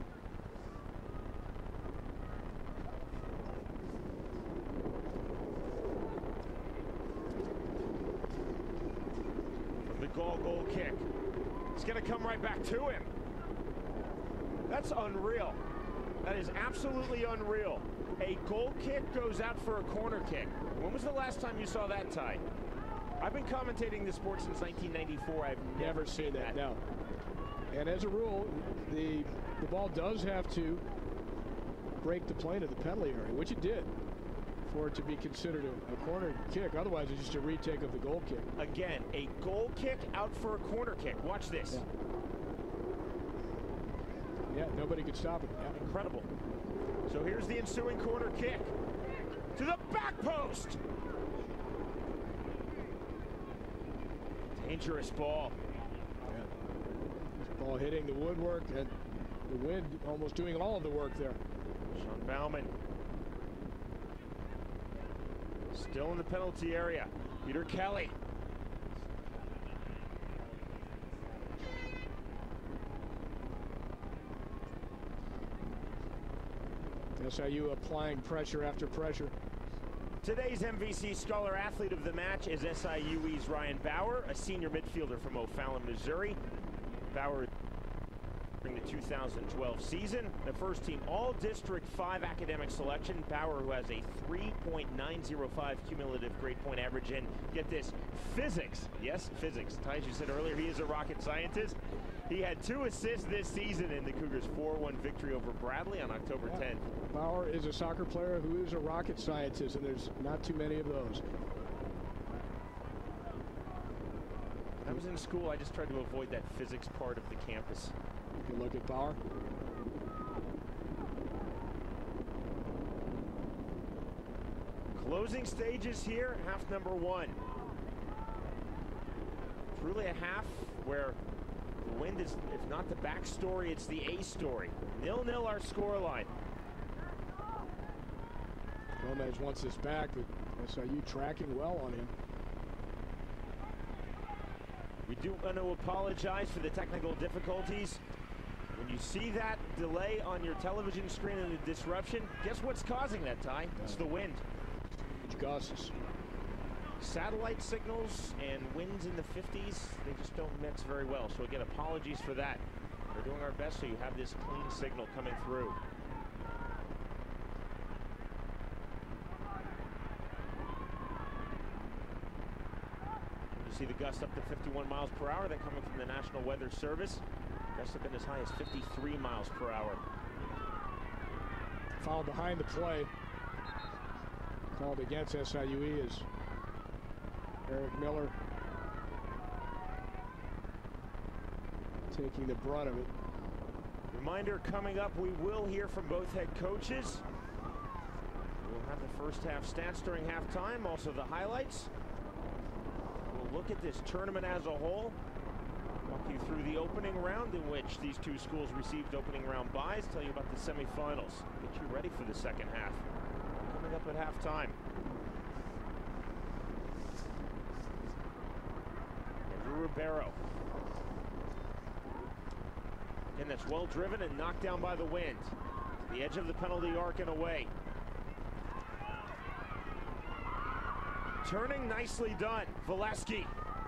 From the goal, goal kick. It's going to come right back to him. That's unreal. That is absolutely unreal. A goal kick goes out for a corner kick. When was the last time you saw that, Ty? I've been commentating this sport since nineteen ninety-four. I've never, never seen that. No. And as a rule, the the ball does have to break the plane of the penalty area, which it did, for it to be considered a, a corner kick. Otherwise, it's just a retake of the goal kick. Again, a goal kick out for a corner kick. Watch this. Yeah. Yeah, nobody could stop it. Yeah. Incredible. So here's the ensuing corner kick to the back post. Dangerous ball. Yeah. This ball hitting the woodwork and the wind almost doing all of the work there. Sean Bauman. Still in the penalty area. Peter Kelly. S I U applying pressure after pressure. Today's M V C Scholar Athlete of the Match is S I U E's Ryan Bauer, a senior midfielder from O'Fallon, Missouri. Bauer during the two thousand twelve season, the first team all-district five academic selection. Bauer, who has a three point nine zero five cumulative grade point average in, get this, physics. Yes, physics. Ty, as you said earlier, he is a rocket scientist. He had two assists this season in the Cougars' four one victory over Bradley on October tenth. Bauer is a soccer player who is a rocket scientist, and there's not too many of those. When I was in school, I just tried to avoid that physics part of the campus. You can look at Bauer. Closing stages here, half number one. It's really a half where the Wind is, if not the backstory, it's the A story. nil nil our scoreline. Gomez wants this back, but S I U tracking well on him. We do want to apologize for the technical difficulties. When you see that delay on your television screen and the disruption, guess what's causing that, Ty? It's the wind. Huge gusts. Satellite signals and winds in the fifties, they just don't mix very well. So again, apologies for that. We're doing our best so you have this clean signal coming through. You see the gusts up to fifty-one miles per hour. They're coming from the National Weather Service. Gusts have been as high as fifty-three miles per hour. Foul behind the play. Called against S I U E is Eric Miller taking the brunt of it. Reminder coming up, we will hear from both head coaches. We'll have the first half stats during halftime, also the highlights. We'll look at this tournament as a whole. Walk you through the opening round in which these two schools received opening round byes. Tell you about the semifinals. Get you ready for the second half. Coming up at halftime. Andrew Ribeiro. Again, that's well driven and knocked down by the wind. The edge of the penalty arc and away. Turning, nicely done. Valesky.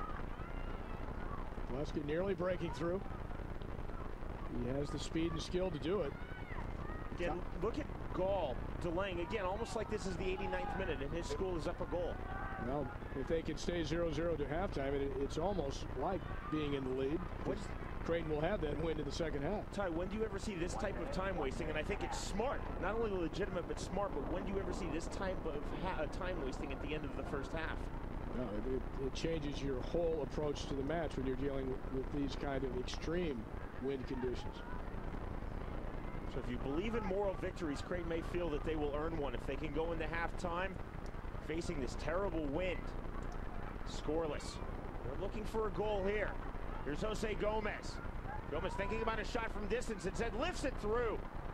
Valesky nearly breaking through. He has the speed and skill to do it. Again, look at Gall delaying again, almost like this is the eighty-ninth minute and his school is up a goal. Well, if they can stay zero zero to halftime, it, it's almost like being in the lead. What's, Creighton will have that win in the second half. Ty, when do you ever see this type of time wasting? And I think it's smart, not only legitimate but smart, but when do you ever see this type of ha time wasting at the end of the first half? No, it, it, it changes your whole approach to the match when you're dealing with, with these kind of extreme wind conditions. So if you believe in moral victories, Creighton may feel that they will earn one if they can go into halftime facing this terrible wind. Scoreless. They're looking for a goal here. Here's Jose Gomez. Gomez thinking about a shot from distance, instead lifts it through.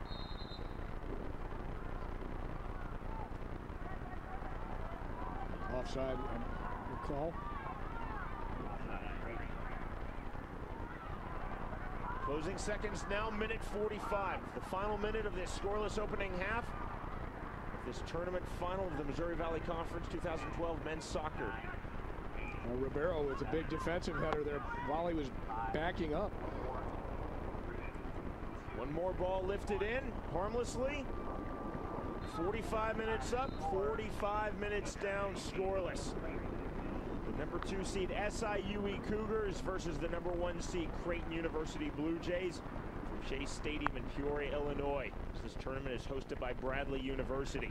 Offside call. Closing seconds now, minute forty-five. The final minute of this scoreless opening half of this tournament final of the Missouri Valley Conference two thousand twelve men's soccer. Uh, Ribeiro with a big defensive header there. Volley was backing up. One more ball lifted in harmlessly. forty-five minutes up, forty-five minutes down, scoreless. The number two seed S I U E Cougars versus the number one seed Creighton University Blue Jays from Shea Stadium in Peoria, Illinois. This tournament is hosted by Bradley University.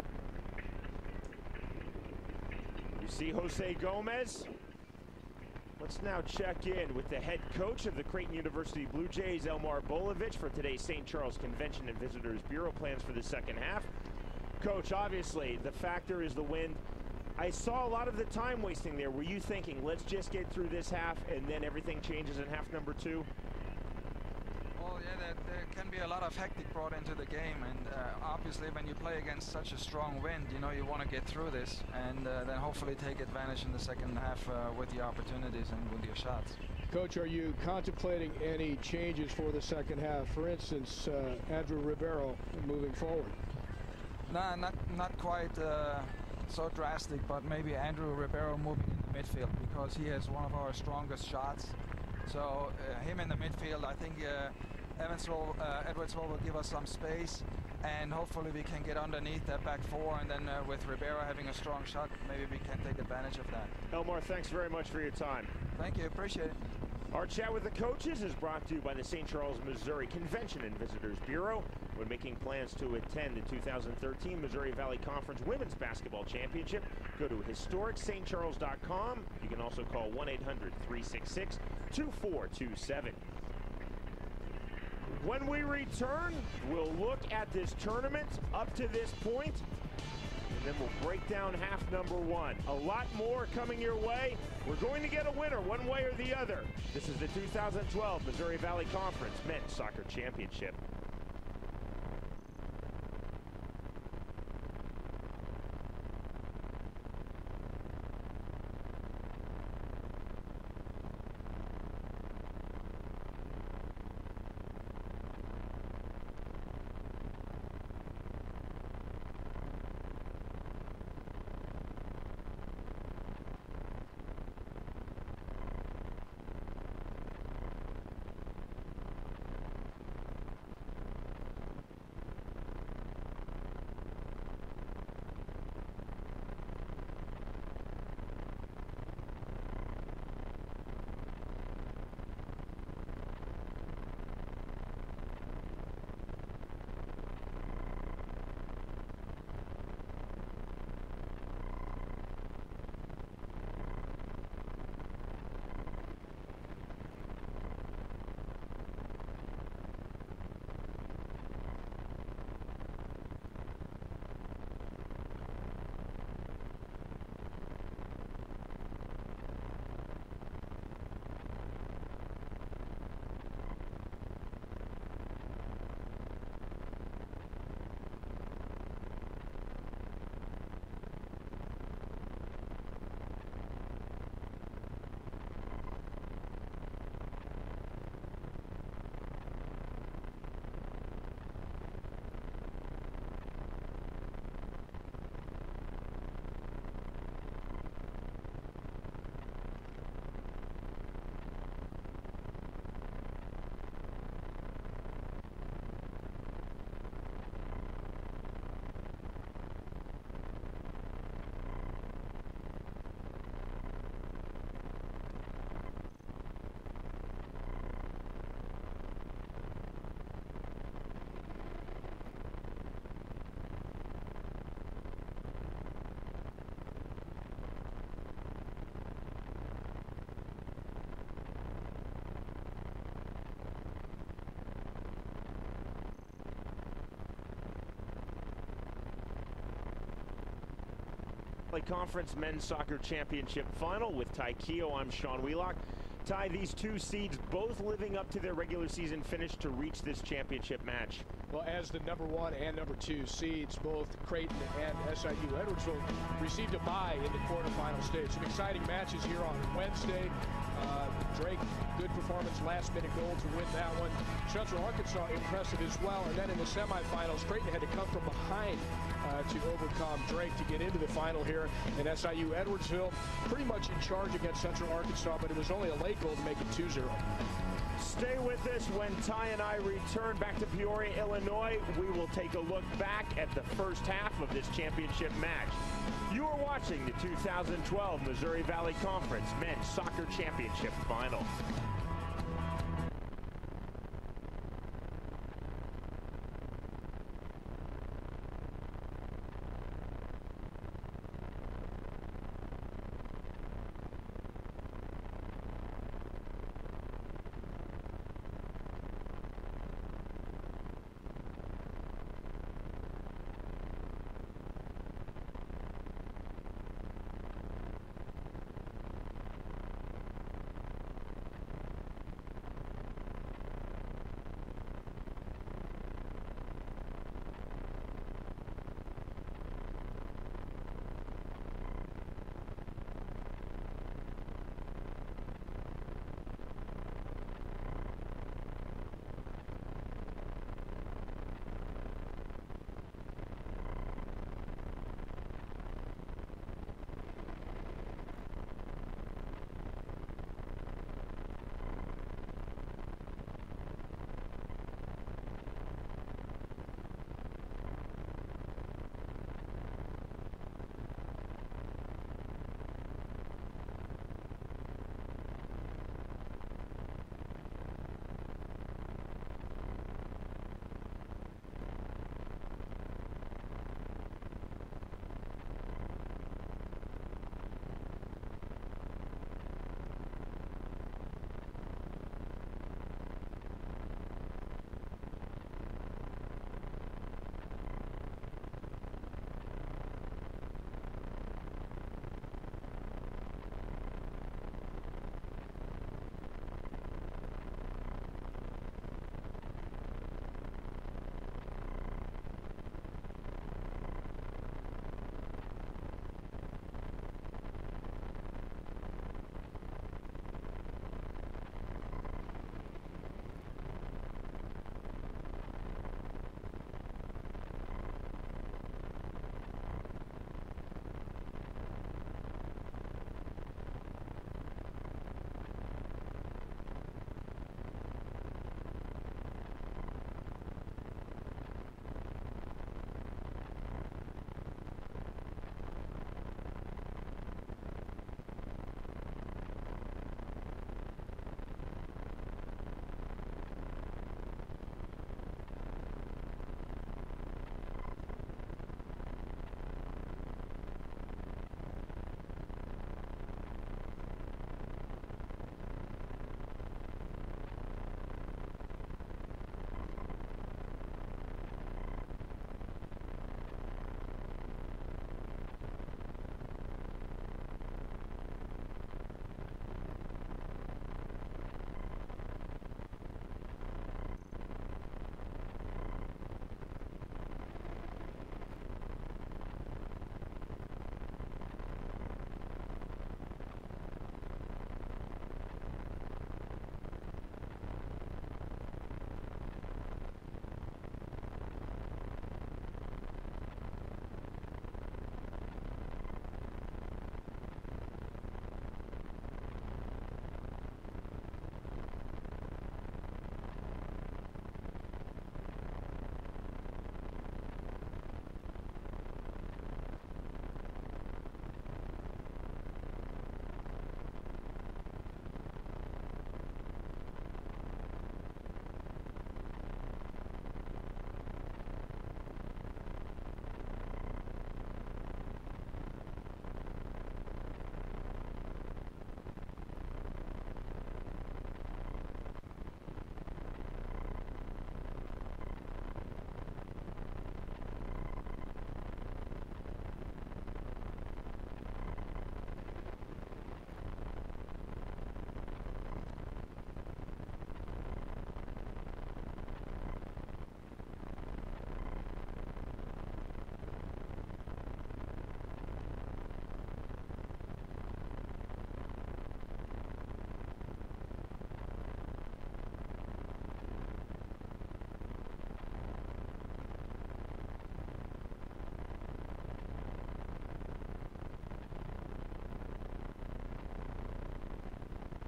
You see Jose Gomez. Let's now check in with the head coach of the Creighton University Blue Jays, Elmar Bolovich, for today's Saint Charles Convention and Visitors Bureau plans for the second half. Coach, obviously, the factor is the wind. I saw a lot of the time wasting there. Were you thinking, let's just get through this half and then everything changes in half number two? Well, yeah, there, there can be a lot of hectic brought into the game, and uh, obviously when you play against such a strong wind, you know, you want to get through this and uh, then hopefully take advantage in the second half uh, with the opportunities and with your shots. Coach, are you contemplating any changes for the second half? For instance, uh, Andrew Ribeiro moving forward. Nah, not not quite uh, so drastic, but maybe Andrew Ribeiro moving in the midfield because he has one of our strongest shots. So uh, him in the midfield, I think uh, Evansville, uh, Edwardsville will give us some space, and hopefully we can get underneath that back four, and then uh, with Ribeiro having a strong shot, maybe we can take advantage of that. Elmar, thanks very much for your time. Thank you, appreciate it. Our chat with the coaches is brought to you by the Saint Charles, Missouri Convention and Visitors Bureau. When making plans to attend the two thousand thirteen Missouri Valley Conference Women's Basketball Championship, go to historic st charles dot com. You can also call one eight hundred, three six six, two four two seven. When we return, we'll look at this tournament up to this point, and then we'll break down half number one. A lot more coming your way. We're going to get a winner one way or the other. This is the two thousand twelve Missouri Valley Conference Men's Soccer Championship. Conference Men's Soccer Championship Final with Ty Keogh. I'm Sean Wheelock. Ty, these two seeds both living up to their regular season finish to reach this championship match. Well, as the number one and number two seeds, both Creighton and S I U Edwardsville received a bye in the quarterfinal stage. Some exciting matches here on Wednesday. Uh, Drake, good performance, last minute goal to win that one. Central Arkansas, impressive as well. And then in the semifinals, Creighton had to come from behind uh, to overcome Drake to get into the final here. And S I U Edwardsville pretty much in charge against Central Arkansas, but it was only a late goal to make it two zero. Stay with us when Ty and I return back to Peoria, Illinois. We will take a look back at the first half of this championship match. You are watching the two thousand twelve Missouri Valley Conference Men's Soccer Championship Final.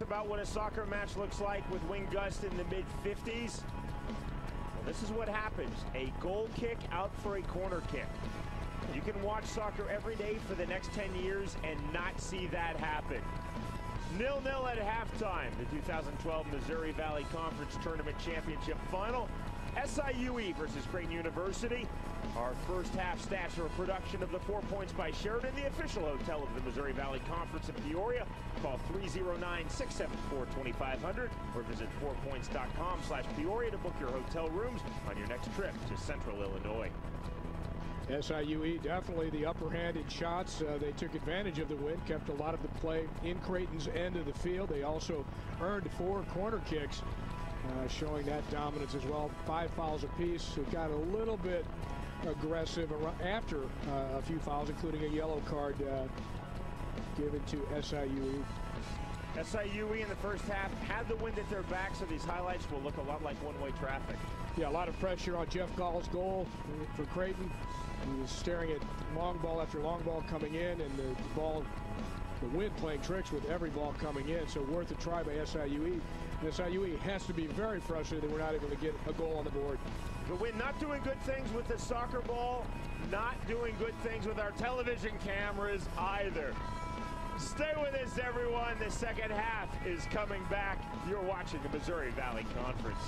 about what a soccer match looks like with wind gusts in the mid fifties? Well, this is what happens. A goal kick out for a corner kick. You can watch soccer every day for the next ten years and not see that happen. nil nil at halftime. The two thousand twelve Missouri Valley Conference Tournament Championship Final. S I U E versus Creighton University. Our first half stats are a production of the Four Points by Sheridan, the official hotel of the Missouri Valley Conference in Peoria. Call three oh nine, six seven four, two five zero zero or visit four points dot com slash Peoria to book your hotel rooms on your next trip to Central Illinois. S I U E definitely the upper hand in shots. Uh, they took advantage of the wind, kept a lot of the play in Creighton's end of the field. They also earned four corner kicks, uh, showing that dominance as well. Five fouls apiece. It got a little bit aggressive after uh, a few fouls, including a yellow card uh, given to S I U E. S I U E in the first half had the wind at their back, so these highlights will look a lot like one-way traffic. Yeah, a lot of pressure on Jeff Gall's goal for Creighton. He was staring at long ball after long ball coming in, and the, the ball, the wind playing tricks with every ball coming in, so worth a try by S I U E. And S I U E has to be very frustrated that we're not able to get a goal on the board. The wind not doing good things with the soccer ball, not doing good things with our television cameras either. Stay with us, everyone. The second half is coming back. You're watching the Missouri Valley Conference.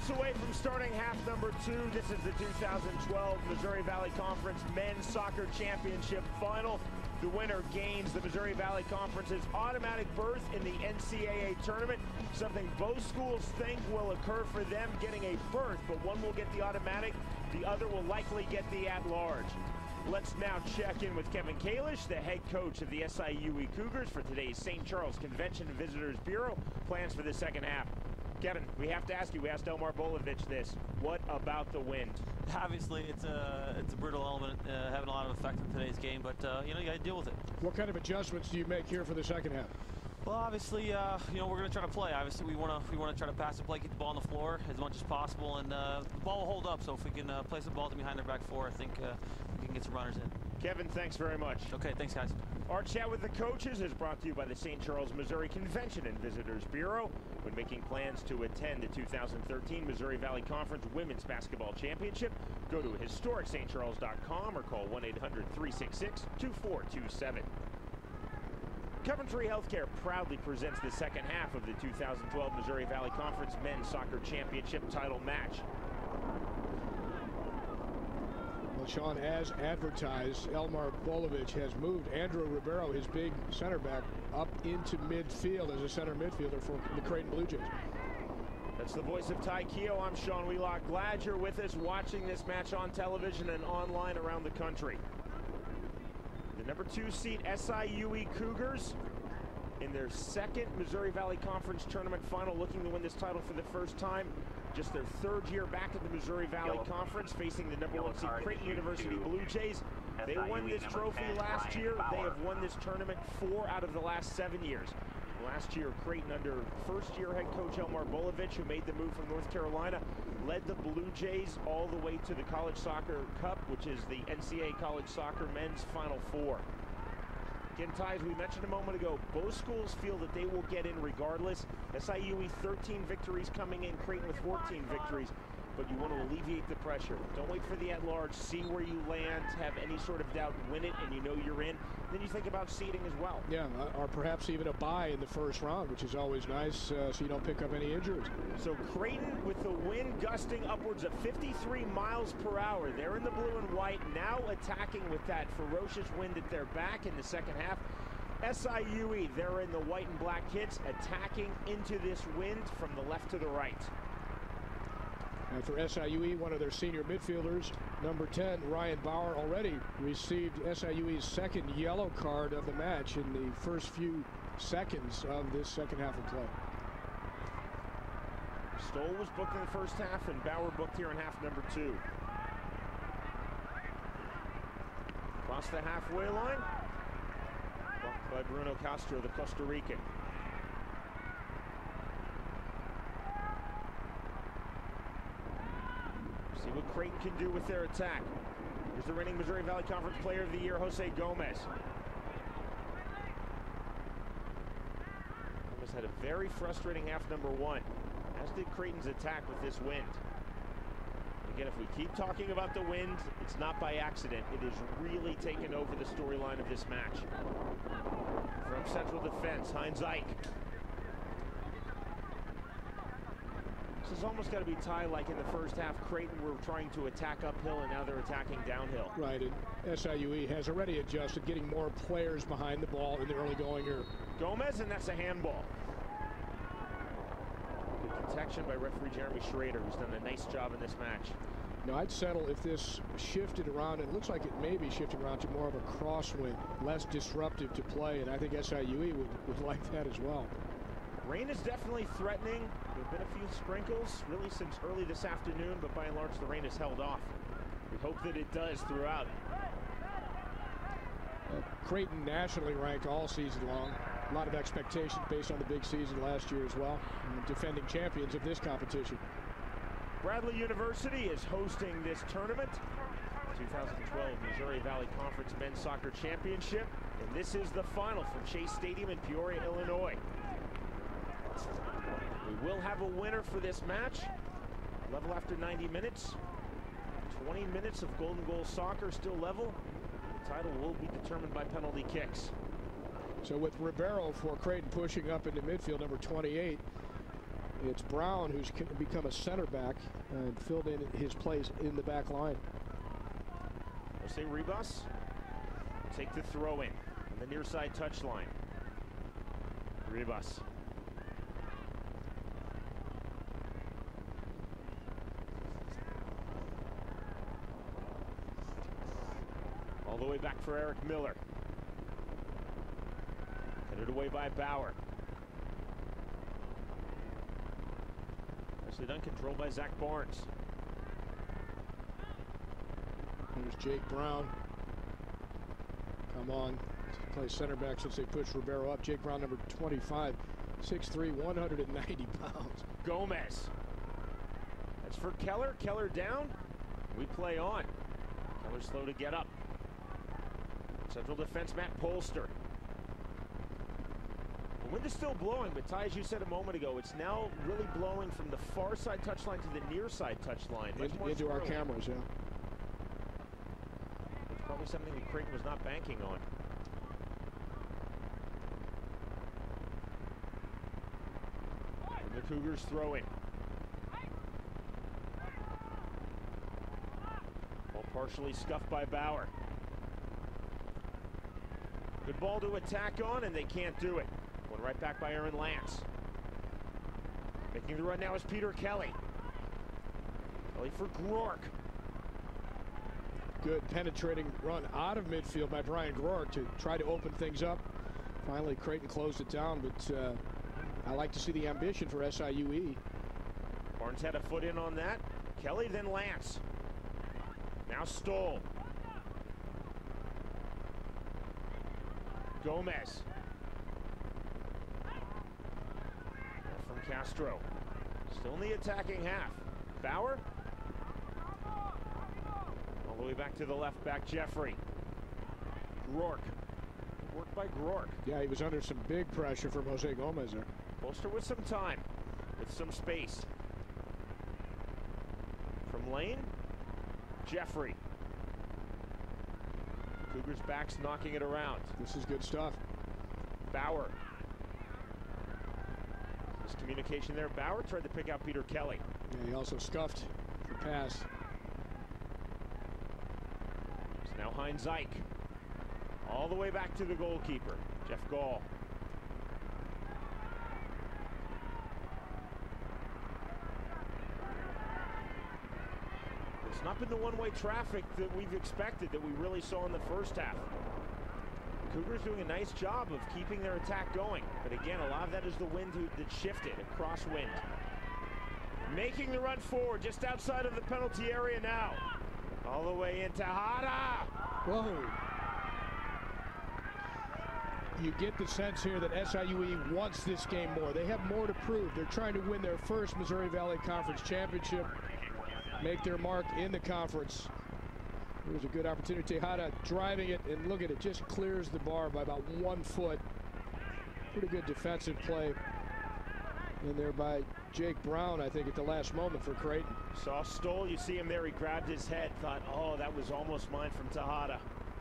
minutes away from starting half number two. This is the two thousand twelve Missouri Valley Conference Men's Soccer Championship Final. The winner gains the Missouri Valley Conference's automatic berth in the N C double A tournament, something both schools think will occur for them, getting a berth, but one will get the automatic, the other will likely get the at-large. Let's now check in with Kevin Kalish, the head coach of the S I U E Cougars, for today's Saint Charles Convention and Visitors Bureau. Plans for the second half. Kevin, we have to ask you, we asked Elmar Bolovich this. What about the wind? Obviously, it's a, it's a brutal element, uh, having a lot of effect on today's game, but, uh, you know, you got to deal with it. What kind of adjustments do you make here for the second half? Well, obviously, uh, you know, we're going to try to play. Obviously, we want to we want to try to pass and play, get the ball on the floor as much as possible, and uh, the ball will hold up. So if we can uh, play some balls behind their back four, I think uh, we can get some runners in. Kevin, thanks very much. Okay, thanks, guys. Our chat with the coaches is brought to you by the Saint Charles, Missouri Convention and Visitors Bureau. When making plans to attend the two thousand thirteen Missouri Valley Conference Women's Basketball Championship, go to historic st charles dot com or call one eight hundred, three six six, two four two seven. Coventry Healthcare proudly presents the second half of the two thousand twelve Missouri Valley Conference Men's Soccer Championship title match. Well, Sean, as advertised, Elmar Bolovich has moved Andrew Ribeiro, his big center back, up into midfield as a center midfielder for the Creighton Bluejays. That's the voice of Ty Keogh. I'm Sean Wheelock. Glad you're with us watching this match on television and online around the country. The number two seed S I U E Cougars in their second Missouri Valley Conference tournament final, looking to win this title for the first time. Just their third year back at the Missouri Valley Yellow. Conference, facing the number one seed Creighton University Bluejays. They won this trophy last year. They have won this tournament four out of the last seven years. Last year, Creighton, under first-year head coach Elmar Bolovich, who made the move from North Carolina, led the Bluejays all the way to the College Soccer Cup, which is the N C double A College Soccer Men's Final Four. Again, Ty, as we mentioned a moment ago, both schools feel that they will get in regardless. S I U E thirteen victories coming in, Creighton with fourteen victories. But you want to alleviate the pressure. Don't wait for the at-large. See where you land. Have any sort of doubt. Win it, and you know you're in. Then you think about seeding as well. Yeah, or perhaps even a bye in the first round, which is always nice, uh, so you don't pick up any injuries. So Creighton, with the wind gusting upwards of fifty-three miles per hour, they're in the blue and white, now attacking with that ferocious wind at their back in the second half. S I U E, they're in the white and black kits, attacking into this wind from the left to the right. And for S I U E, one of their senior midfielders, number ten, Ryan Bauer, already received S I U E's second yellow card of the match in the first few seconds of this second half of play. Stoll was booked in the first half, and Bauer booked here in half number two. Across the halfway line, blocked by Bruno Castro, the Costa Rican. See what Creighton can do with their attack. Here's the reigning Missouri Valley Conference Player of the Year, Jose Gomez. Gomez had a very frustrating half number one, as did Creighton's attack with this wind. Again, if we keep talking about the wind, it's not by accident. It has really taken over the storyline of this match. From central defense, Heinz Ike. This has almost got to be tied like in the first half. Creighton were trying to attack uphill, and now they're attacking downhill. Right, and S I U E has already adjusted, getting more players behind the ball in the early going here. Gomez, and that's a handball. Good protection by referee Jeremy Schrader, who's done a nice job in this match. Now, I'd settle if this shifted around. It looks like it may be shifting around to more of a crosswind, less disruptive to play, and I think S I U E would, would like that as well. Rain is definitely threatening. There have been a few sprinkles really since early this afternoon, but by and large the rain has held off. We hope that it does throughout. Uh, Creighton nationally ranked all season long. A lot of expectations based on the big season last year as well. And defending champions of this competition. Bradley University is hosting this tournament. twenty twelve Missouri Valley Conference Men's Soccer Championship. And this is the final from Chase Stadium in Peoria, Illinois. We will have a winner for this match. Level after ninety minutes. twenty minutes of golden goal soccer, still level. The title will be determined by penalty kicks. So with Ribeiro for Creighton pushing up into midfield, number twenty-eight, It's Brown who's become a center back and filled in his place in the back line. Jose Ribas take the throw in on the near side touchline. Ribas. All the way back for Eric Miller. Headed away by Bauer. Nicely done, controlled by Zach Barnes. Here's Jake Brown. Come on. Plays center back since they pushed Ribeiro up. Jake Brown, number twenty-five, six three, one hundred ninety pounds. Gomez. That's for Keller. Keller down. We play on. Keller slow to get up. Central defense, Matt Polster. The wind is still blowing, but Ty, as you said a moment ago, it's now really blowing from the far side touchline to the near side touchline. In, into our cameras, yeah. It's probably something that Creighton was not banking on. And the Cougars throw in. Ball partially scuffed by Bauer. Good ball to attack on, and they can't do it. Going right back by Aaron Lance. Making the run now is Peter Kelly. Kelly for Groark. Good penetrating run out of midfield by Brian Groark to try to open things up. Finally, Creighton closed it down, but uh, I like to see the ambition for S I U E. Barnes had a foot in on that. Kelly, then Lance. Now Stoll. Gomez. From Castro. Still in the attacking half. Bauer. All the way back to the left back, Jeffrey. Groark. Worked by Groark. Yeah, he was under some big pressure from Jose Gomez there. Polster with some time, with some space. From Lane, Jeffrey. Cougars backs knocking it around. This is good stuff. Bauer. Miscommunication there. Bauer tried to pick out Peter Kelly. Yeah, he also scuffed the pass. It's now Heinz Ike. All the way back to the goalkeeper, Jeff Gall. It's not been the one-way traffic that we've expected, that we really saw in the first half. Cougars doing a nice job of keeping their attack going. But again, a lot of that is the wind that shifted, a crosswind. Making the run forward just outside of the penalty area now. All the way into Hada. Whoa. You get the sense here that S I U E wants this game more. They have more to prove. They're trying to win their first Missouri Valley Conference championship, make their mark in the conference. Here's a good opportunity. Tejada driving it, and look at it, just clears the bar by about one foot. Pretty good defensive play in there by Jake Brown, I think, at the last moment for Creighton. Saw Stoll, you see him there, he grabbed his head, thought, oh, that was almost mine from Tejada.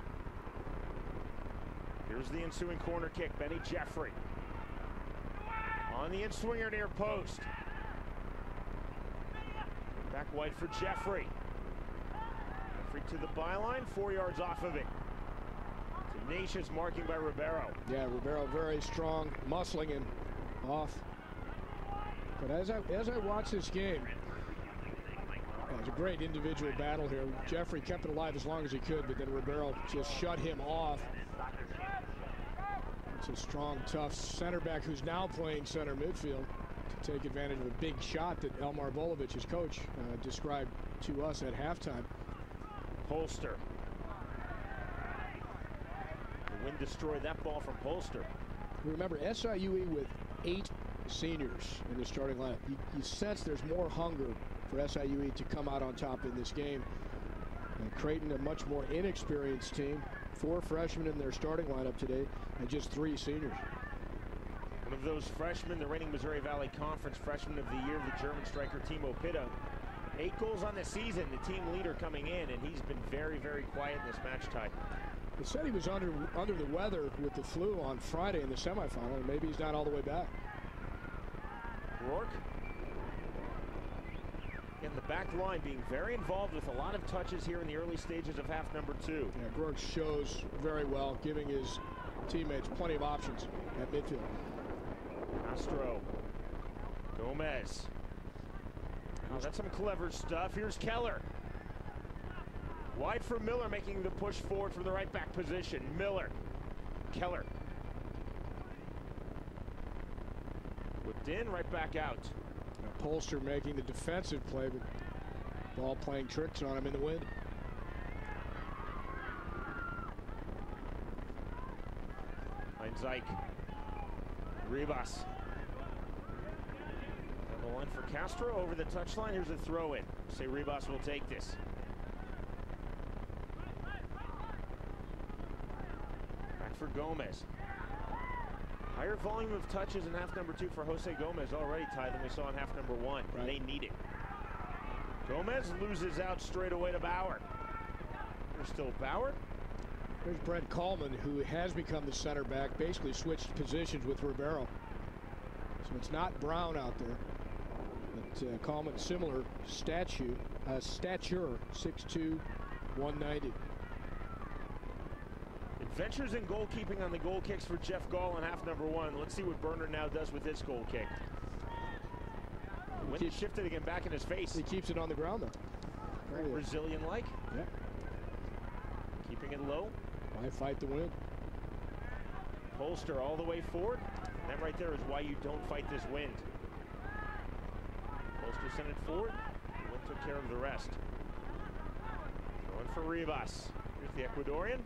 Here's the ensuing corner kick, Benny Jeffrey. On the in-swinger near post. Back wide for Jeffrey. Jeffrey to the byline, four yards off of it. Tenacious marking by Ribeiro. Yeah, Ribeiro very strong, muscling him off. But as I as I watch this game, well, it's a great individual battle here. Jeffrey kept it alive as long as he could, but then Ribeiro just shut him off. It's a strong, tough center back who's now playing center midfield to take advantage of a big shot that Elmar Bolovic, his coach, uh, described to us at halftime. Polster. The wind destroyed that ball from Polster. Remember, S I U E with eight seniors in the starting lineup. You, you sense there's more hunger for S I U E to come out on top in this game. And Creighton, a much more inexperienced team. Four freshmen in their starting lineup today, and just three seniors. One of those freshmen, the reigning Missouri Valley Conference Freshman of the Year, the German striker Timo Pitta. Eight goals on the season, the team leader coming in, and he's been very, very quiet in this match tie. They said he was under under the weather with the flu on Friday in the semifinal, and maybe he's not all the way back. Rourke And the back line being very involved with a lot of touches here in the early stages of half number two. Yeah, Groark shows very well, giving his teammates plenty of options at midfield. Castro. Gomez. Oh, that's some clever stuff. Here's Keller. Wide for Miller, making the push forward from the right back position. Miller. Keller. Whipped in, right back out. Now, Polster making the defensive play, but ball playing tricks on him in the wind. Zyke. Ribas. On the line for Castro over the touchline. Here's a throw in. Say Ribas will take this. Back for Gomez. Higher volume of touches in half number two for Jose Gomez already, Ty, than we saw in half number one. Right. They need it. Gomez loses out straight away to Bauer. There's still Bauer. There's Brent Coleman, who has become the center back, basically switched positions with Ribeiro. So it's not Brown out there, but uh, Coleman, similar statue, uh, stature, six two, one ninety. Adventures in goalkeeping on the goal kicks for Jeff Gall in half number one. Let's see what Berner now does with this goal kick. Wind shifted again back in his face. He keeps it on the ground, though. Very Brazilian-like. Yeah. Keeping it low. Why fight the wind? Polster all the way forward. That right there is why you don't fight this wind. Polster sent it forward. The wind took care of the rest. Going for Ribas. Here's the Ecuadorian.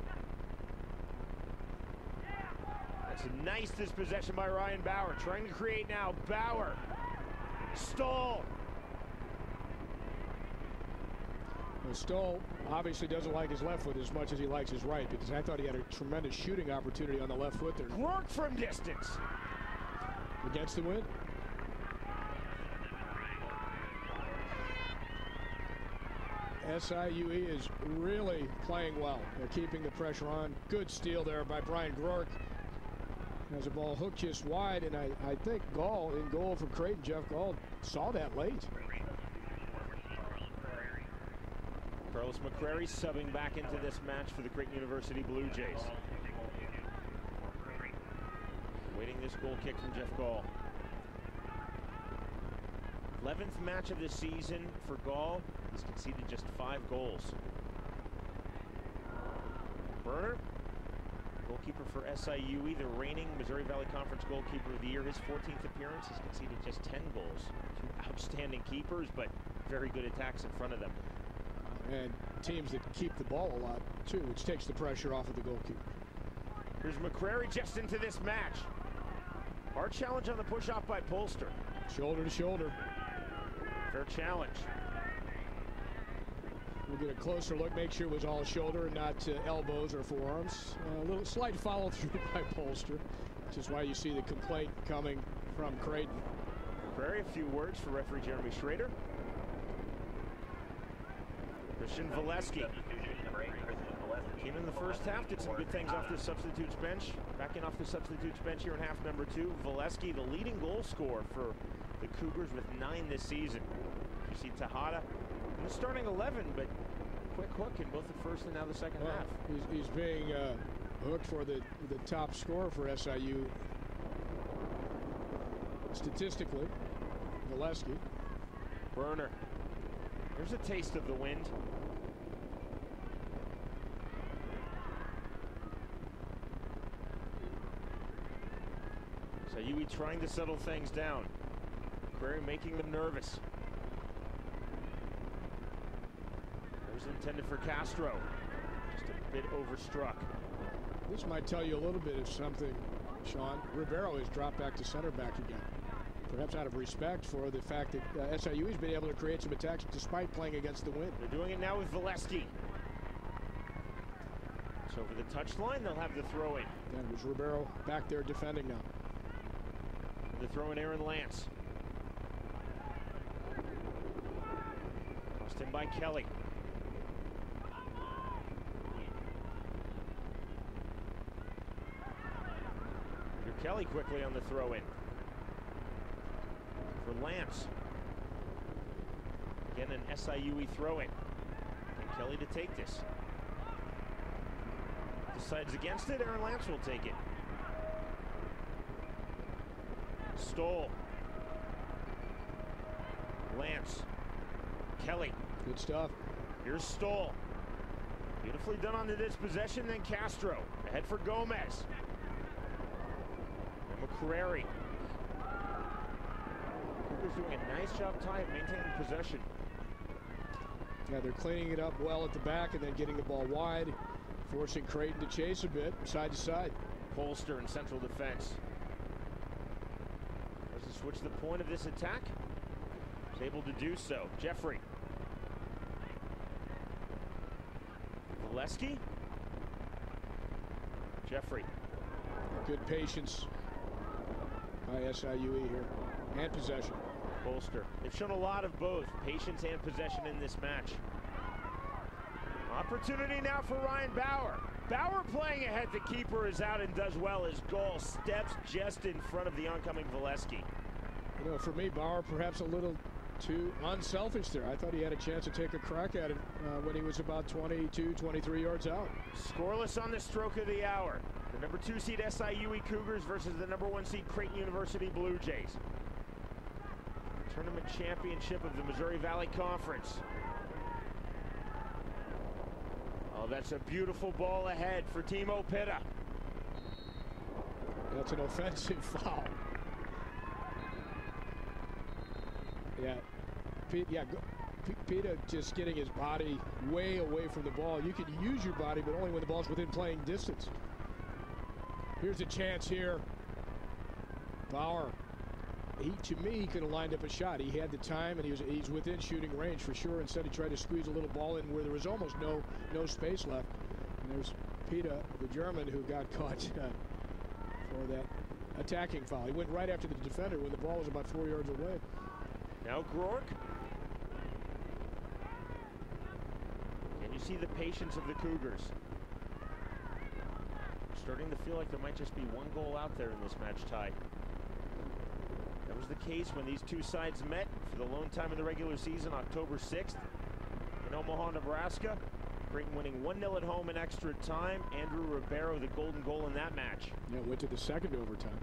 That's a nice dispossession by Ryan Bauer. Trying to create now. Bauer. Stoll. Well, Stoll obviously doesn't like his left foot as much as he likes his right, because I thought he had a tremendous shooting opportunity on the left foot there. Work from distance. Against the wind. S I U E is really playing well. They're keeping the pressure on. Good steal there by Brian Groark. Has a ball hooked just wide, and I, I think Gall in goal for Creighton. Jeff Gall saw that late. Carlos McCrary subbing back into this match for the Creighton University Blue Jays. Waiting this goal kick from Jeff Gall. eleventh match of the season for Gall. He's conceded just five goals. Berner, goalkeeper for S I U E, the reigning Missouri Valley Conference goalkeeper of the year. His fourteenth appearance, has conceded just ten goals. Two outstanding keepers, but very good attacks in front of them. And teams that keep the ball a lot, too, which takes the pressure off of the goalkeeper. Here's McCrary just into this match. Hard challenge on the push-off by Polster. Shoulder to shoulder. Fair challenge. We'll get a closer look, make sure it was all shoulder and not uh, elbows or forearms. Uh, a little slight follow-through by Polster, which is why you see the complaint coming from Creighton. McCrary, a few words for referee Jeremy Schrader. Christian Valesky came in the first half, did some good things off the substitutes bench. Back in off the substitutes bench here in half number two. Valesky, the leading goal scorer for the Cougars with nine this season. You see Tejada in the starting eleven, but quick hook in both the first and now the second well, half. He's, he's being uh, hooked for the, the top scorer for S I U. Statistically, Valesky. Berner. There's a taste of the wind. S I U E trying to settle things down. McCrary making them nervous. That was intended for Castro. Just a bit overstruck. This might tell you a little bit of something, Sean. Ribeiro has dropped back to center back again. Perhaps out of respect for the fact that uh, S I U has been able to create some attacks despite playing against the wind. They're doing it now with Valesky. So over the touchline, they'll have the throw-in. And it was Ribeiro back there defending now. The throw-in, Aaron Lance. Crossed in by Kelly. Under Kelly quickly on the throw-in. For Lance. Again, an S I U E throw-in. And Kelly to take this. Decides against it. Aaron Lance will take it. Stoll. Lance. Kelly. Good stuff. Here's Stoll. Beautifully done on the dispossession. Then Castro. Ahead for Gomez. And McCrary. Cougars doing a nice job, Ty, of maintaining possession. Yeah, they're cleaning it up well at the back and then getting the ball wide, forcing Creighton to chase a bit, side to side. Polster in central defense. Does to switch the point of this attack. Is able to do so. Jeffrey. Valesky. Jeffrey. Good patience by S I U E here. And possession. Polster. They've shown a lot of both patience and possession in this match. Opportunity now for Ryan Bauer. Bauer playing ahead. The keeper is out and does well. His goal steps just in front of the oncoming Valesky. You know, for me, Bauer perhaps a little too unselfish there. I thought he had a chance to take a crack at it uh, when he was about twenty-two, twenty-three yards out. Scoreless on the stroke of the hour. The number two seed S I U E Cougars versus the number one seed Creighton University Blue Jays. Tournament championship of the Missouri Valley Conference. Oh, that's a beautiful ball ahead for Timo Pitta. That's an offensive foul. Yeah, Pete, yeah, P Pitta just getting his body way away from the ball. You can use your body, but only when the ball's within playing distance. Here's a chance here. Bauer. He, to me, he could have lined up a shot. He had the time, and he was he's within shooting range for sure. Instead, he tried to squeeze a little ball in where there was almost no no space left. And there's Pitta, the German, who got caught uh, for that attacking foul. He went right after the defender when the ball was about four yards away. Now Groark. Can you see the patience of the Cougars? Starting to feel like there might just be one goal out there in this match tie. That was the case when these two sides met for the lone time in the regular season, October sixth in Omaha, Nebraska. Creighton winning one nil at home in extra time. Andrew Ribeiro, the golden goal in that match. Yeah, went to the second overtime.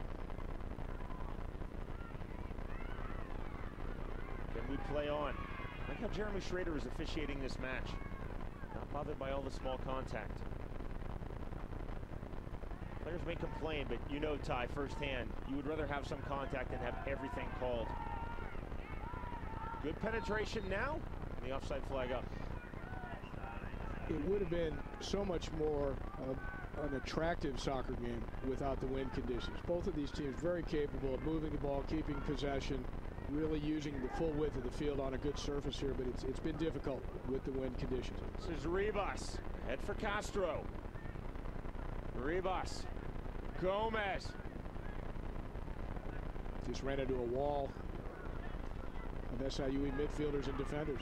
Can we play on? I like how Jeremy Schrader is officiating this match. Not bothered by all the small contact. Players may complain, but you know, Ty, firsthand, you would rather have some contact than have everything called. Good penetration now, and the offside flag up. It would have been so much more uh, an attractive soccer game without the wind conditions. Both of these teams very capable of moving the ball, keeping possession, really using the full width of the field on a good surface here, but it's, it's been difficult with the wind conditions. This is Ribas, head for Castro. Ribas, Gomez. Just ran into a wall of S I U E midfielders and defenders.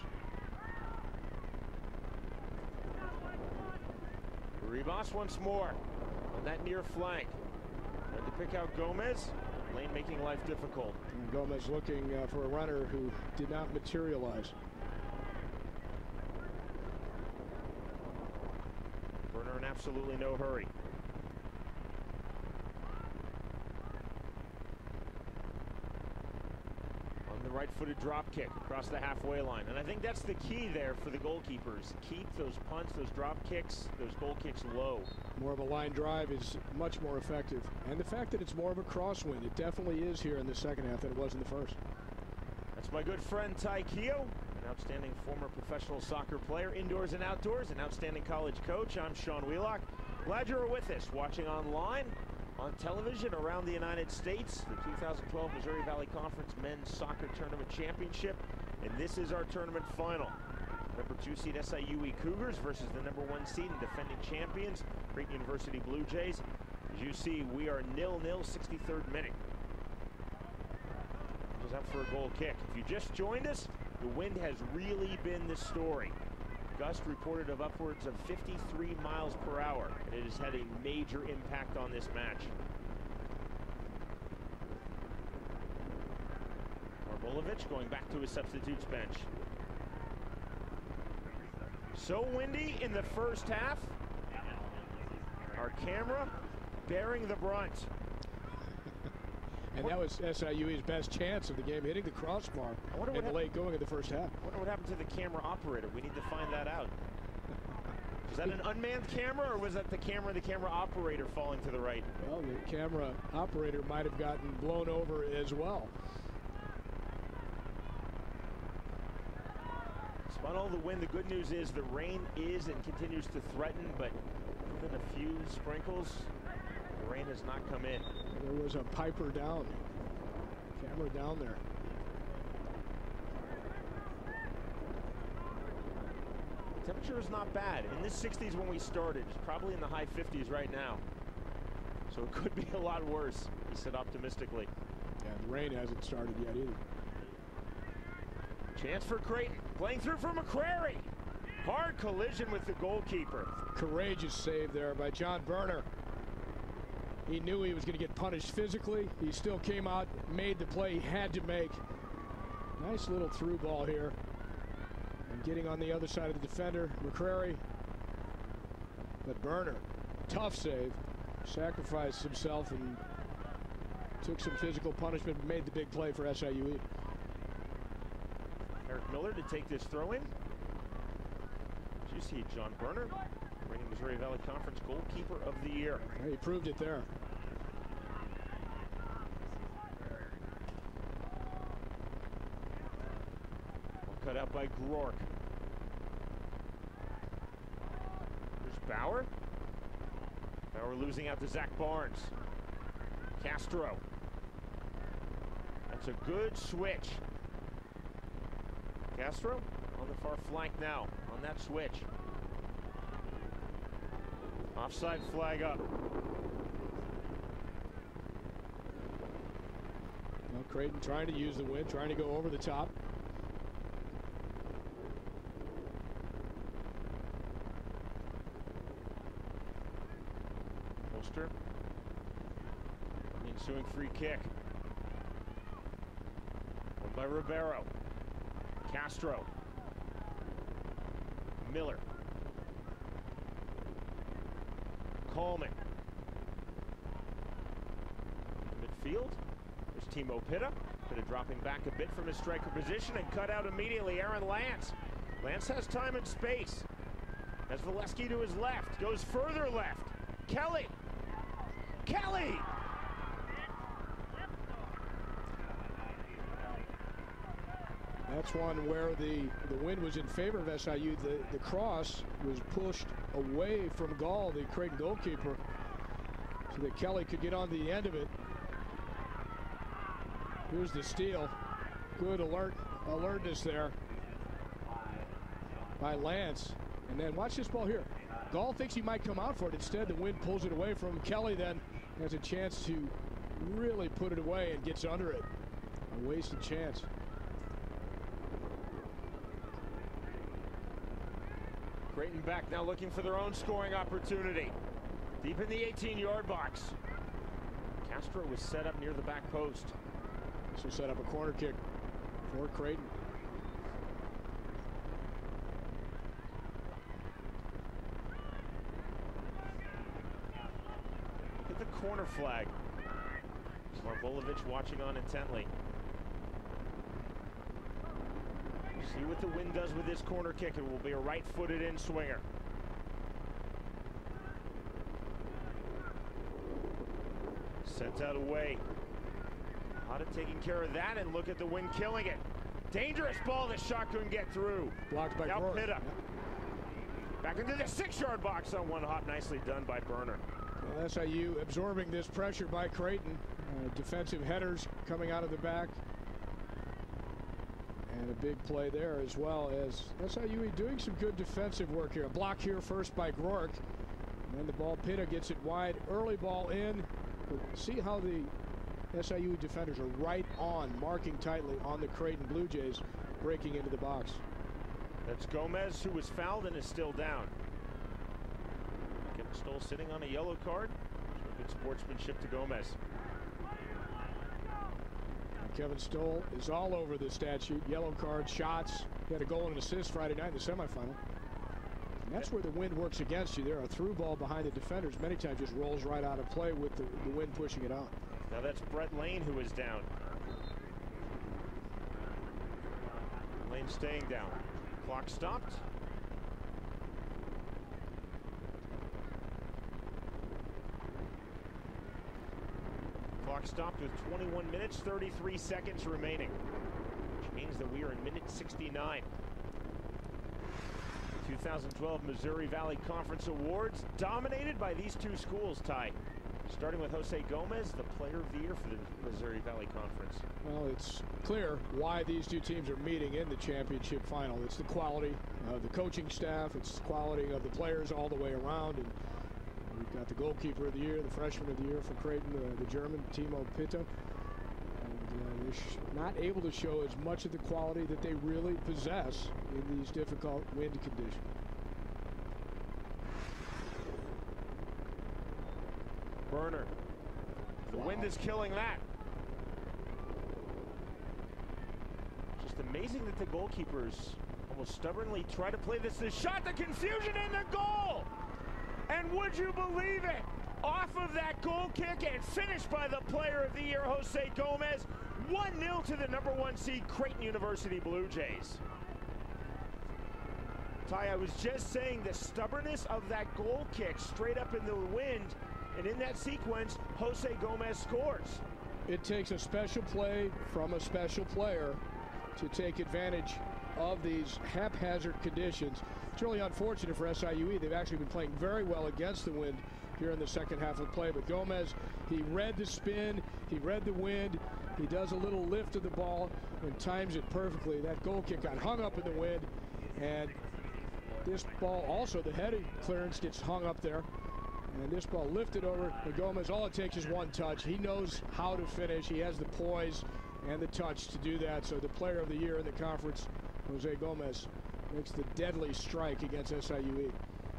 Ribas once more on that near flank. Tried to pick out Gomez. Lane making life difficult. And Gomez looking uh, for a runner who did not materialize. Burner in absolutely no hurry. On the right-footed drop kick across the halfway line. And I think that's the key there for the goalkeepers. Keep those punts, those drop kicks, those goal kicks low. More of a line drive is much more effective. And the fact that it's more of a crosswind, it definitely is here in the second half than it was in the first. That's my good friend Ty Keogh, an outstanding former professional soccer player, indoors and outdoors, an outstanding college coach. I'm Sean Wheelock. Glad you're with us, watching online, on television around the United States, the two thousand twelve Missouri Valley Conference Men's Soccer Tournament Championship. And this is our tournament final. Number two seed S I U E Cougars versus the number one seed and defending champions, Creighton University Blue Jays. As you see, we are nil nil, sixty-third minute. Just up for a goal kick. If you just joined us, the wind has really been the story. Gust reported of upwards of fifty-three miles per hour, and it has had a major impact on this match. Marbolovich going back to his substitutes bench. So windy in the first half. Our camera bearing the brunt. And that was S I U E's best chance of the game, hitting the crossbar in the late going of the first half. I wonder what happened to the camera operator. We need to find that out. Was that an unmanned camera, or was that the camera the camera operator falling to the right? Well, the camera operator might have gotten blown over as well. Despite all the wind, the good news is the rain is and continues to threaten, but other than a few sprinkles, the rain has not come in. There was a Piper down. Camera down there. Temperature is not bad. In the sixties when we started, it's probably in the high fifties right now. So it could be a lot worse, he said optimistically. Yeah, the rain hasn't started yet either. Chance for Creighton, playing through for McCrary. Hard collision with the goalkeeper. Courageous save there by John Berner. He knew he was going to get punished physically. He still came out, made the play he had to make. Nice little through ball here. And getting on the other side of the defender, McCrary. But Berner, tough save. Sacrificed himself and took some physical punishment, but made the big play for S I U E. Eric Miller to take this throw in. Did you see John Berner bringing Missouri Valley Conference goalkeeper of the year? Yeah, he proved it there. Cut out by Groark. There's Bauer. Bauer losing out to Zach Barnes. Castro. That's a good switch. Castro on the far flank now on that switch. Offside flag up. Well, Creighton trying to use the wind, trying to go over the top. Poster. The ensuing free kick. Won by Ribeiro. Castro. Miller. Coleman. Midfield. There's Timo Pitta. Pitta dropping back a bit from his striker position and cut out immediately. Aaron Lance. Lance has time and space. Has Valesky to his left. Goes further left. Kelly. Kelly! That's one where the, the wind was in favor of S I U. The, the cross was pushed away from Gall, the Creighton goalkeeper, so that Kelly could get on the end of it. Here's the steal. Good alert, alertness there by Lance. And then watch this ball here. Gall thinks he might come out for it. Instead, the wind pulls it away from him. Kelly then has a chance to really put it away and gets under it. A wasted chance. Creighton back now looking for their own scoring opportunity. Deep in the eighteen yard box. Castro was set up near the back post. This will set up a corner kick for Creighton. Look at the corner flag. Marvolovich watching on intently. See what the wind does with this corner kick. It will be a right-footed in swinger. Sent out away. Out of taking care of that, and look at the wind killing it. Dangerous ball. The shot couldn't get through. Blocked by now Groark. Pitta. Back into the six-yard box on one hop. Nicely done by Berner. Well, S I U absorbing this pressure by Creighton. Uh, defensive headers coming out of the back. And a big play there, as well as S I U E doing some good defensive work here. A block here first by Groark. And then the ball, Pitta gets it wide. Early ball in. But see how the S I U E defenders are right on, marking tightly on the Creighton Blue Jays, breaking into the box. That's Gomez, who was fouled and is still down. Kevin Stoll sitting on a yellow card. Good sportsmanship to Gomez. Kevin Stoll is all over the stat sheet. Yellow card, shots. He had a goal and an assist Friday night in the semifinal. And that's where the wind works against you. There, a through ball behind the defenders many times just rolls right out of play with the, the wind pushing it out. Now that's Brett Lane who is down. Lane staying down. Clock stopped. Clock stopped with twenty-one minutes, thirty-three seconds remaining, which means that we are in minute sixty-nine. two thousand twelve Missouri Valley Conference Awards dominated by these two schools, Ty. Starting with Jose Gomez, the player of the year for the Missouri Valley Conference. Well, it's clear why these two teams are meeting in the championship final. It's the quality of the coaching staff. It's the quality of the players all the way around. And we've got the goalkeeper of the year, the freshman of the year for Creighton, uh, the German, Timo Pitta. And uh, they're sh not able to show as much of the quality that they really possess in these difficult wind conditions. Burner. The Wow. wind is killing that. Just amazing that the goalkeepers almost stubbornly try to play this. The shot, the confusion, and the goal! And would you believe it? Off of that goal kick and finished by the player of the year, Jose Gomez. one nil to the number one seed Creighton University Blue Jays. Ty, I was just saying the stubbornness of that goal kick straight up in the wind. And in that sequence, Jose Gomez scores. It takes a special play from a special player to take advantage of these haphazard conditions. It's really unfortunate for S I U E. They've actually been playing very well against the wind here in the second half of play. But Gomez, he read the spin, he read the wind, he does a little lift of the ball and times it perfectly. That goal kick got hung up in the wind, and this ball also, the heading clearance gets hung up there. And this ball lifted over to Gomez. All it takes is one touch. He knows how to finish. He has the poise and the touch to do that. So the player of the year in the conference, Jose Gomez, makes the deadly strike against S I U E.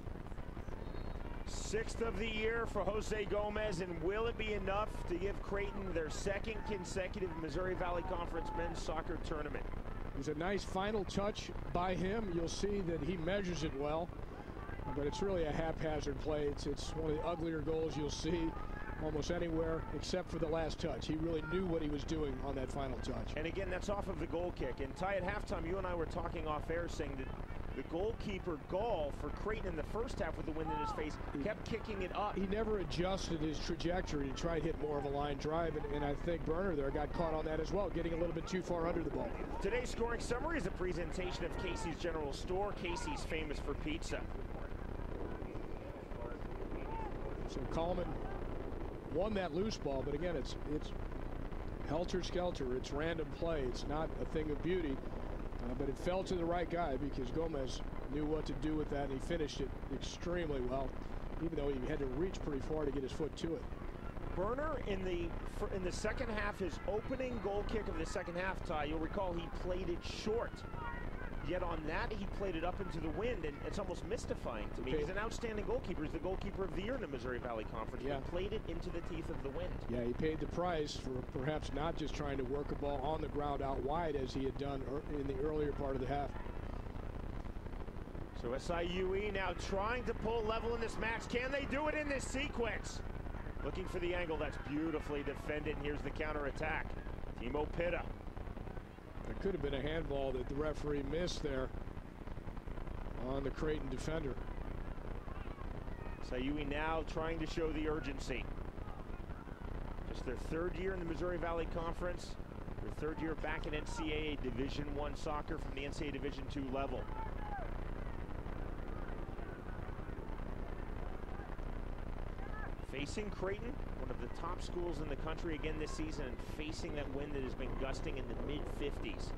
Sixth of the year for Jose Gomez, and will it be enough to give Creighton their second consecutive Missouri Valley Conference men's soccer tournament? It was a nice final touch by him. You'll see that he measures it well. But it's really a haphazard play. It's, it's one of the uglier goals you'll see almost anywhere except for the last touch. He really knew what he was doing on that final touch. And again, that's off of the goal kick. And Ty, at halftime, you and I were talking off air saying that the goalkeeper Gall for Creighton in the first half with the wind in his face kept kicking it up. He never adjusted his trajectory to try to hit more of a line drive, and, and I think Burner there got caught on that as well, getting a little bit too far under the ball. Today's scoring summary is a presentation of Casey's General Store. Casey's famous for pizza. So Coleman won that loose ball, but again, it's it's helter-skelter. It's random play. It's not a thing of beauty, uh, but it fell to the right guy because Gomez knew what to do with that, and he finished it extremely well, even though he had to reach pretty far to get his foot to it. Burner in the in the second half, his opening goal kick of the second half, Ty, you'll recall he played it short. Yet on that, he played it up into the wind, and it's almost mystifying to me. Okay. He's an outstanding goalkeeper. He's the goalkeeper of the year in the Missouri Valley Conference. Yeah. He played it into the teeth of the wind. Yeah, he paid the price for perhaps not just trying to work a ball on the ground out wide as he had done in the earlier part of the half. So S I U E now trying to pull level in this match. Can they do it in this sequence? Looking for the angle. That's beautifully defended. And here's the counterattack. Timo Pitta. There could have been a handball that the referee missed there on the Creighton defender. S I U E now trying to show the urgency. Just their third year in the Missouri Valley Conference. Their third year back in N C double A Division One soccer from the N C double A Division Two level. Facing Creighton, one of the top schools in the country again this season, and facing that wind that has been gusting in the mid fifties.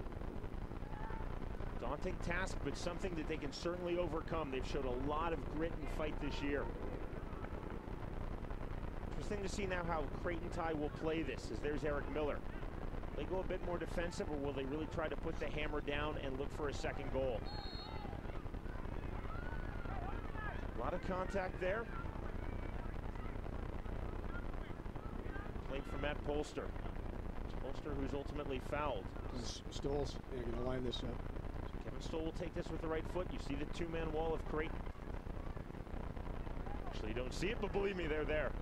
Daunting task, but something that they can certainly overcome. They've showed a lot of grit and fight this year. Interesting to see now how Creighton Ty will play this, as there's Eric Miller. Will they go a bit more defensive, or will they really try to put the hammer down and look for a second goal? A lot of contact there. Played for Matt Polster. It's Polster who's ultimately fouled. Stoles, they're going to line this up. Kevin Stoll will take this with the right foot. You see the two-man wall of Creighton. Actually, you don't see it, but believe me, they're there.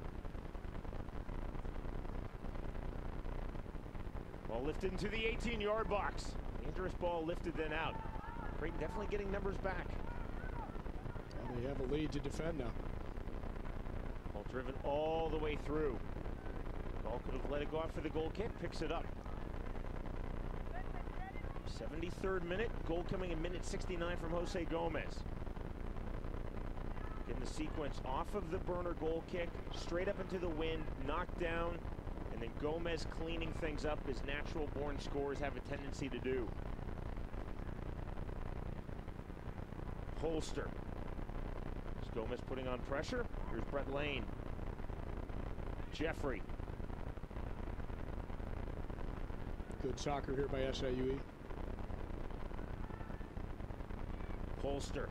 Ball lifted into the eighteen-yard box. Dangerous ball lifted then out. Creighton definitely getting numbers back. Well, they have a lead to defend now. Ball driven all the way through. Ball could have let it go out for the goal kick. Picks it up. seventy-third minute. Goal coming in minute sixty-nine from Jose Gomez. Getting the sequence off of the burner goal kick, straight up into the wind, knocked down, and then Gomez cleaning things up as natural-born scorers have a tendency to do. Holster. Is Gomez putting on pressure? Here's Brett Lane. Jeffrey. Good soccer here by S I U E. Holster.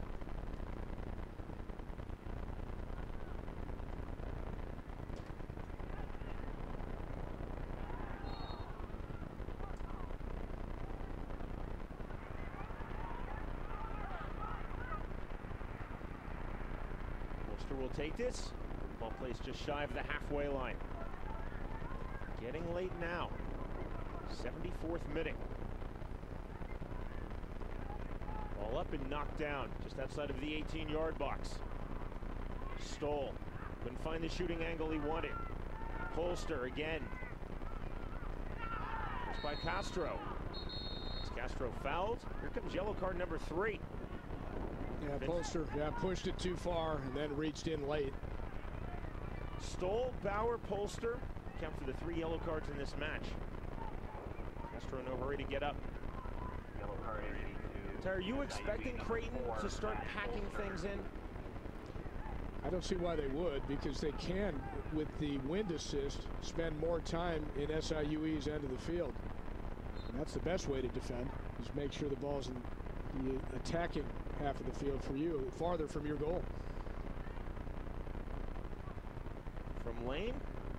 Holster will take this. Ball placed just shy of the halfway line. Getting late now. seventy-fourth minute. Ball up and knocked down just outside of the eighteen-yard box. Stoll couldn't find the shooting angle he wanted. Holster again. Pushed by Castro. Is Castro fouled? Here comes yellow card number three. Yeah, Holster, yeah, pushed it too far and then reached in late. Stoll, Bauer, Polster count for the three yellow cards in this match. Castro in no hurry to get up. Yellow card eighty-two. Ty, are you expecting Creighton to start packing things in? I don't see why they would, because they can, with the wind assist, spend more time in S I U E's end of the field. And that's the best way to defend, is make sure the ball's in the attacking half of the field for you, farther from your goal. From Lane.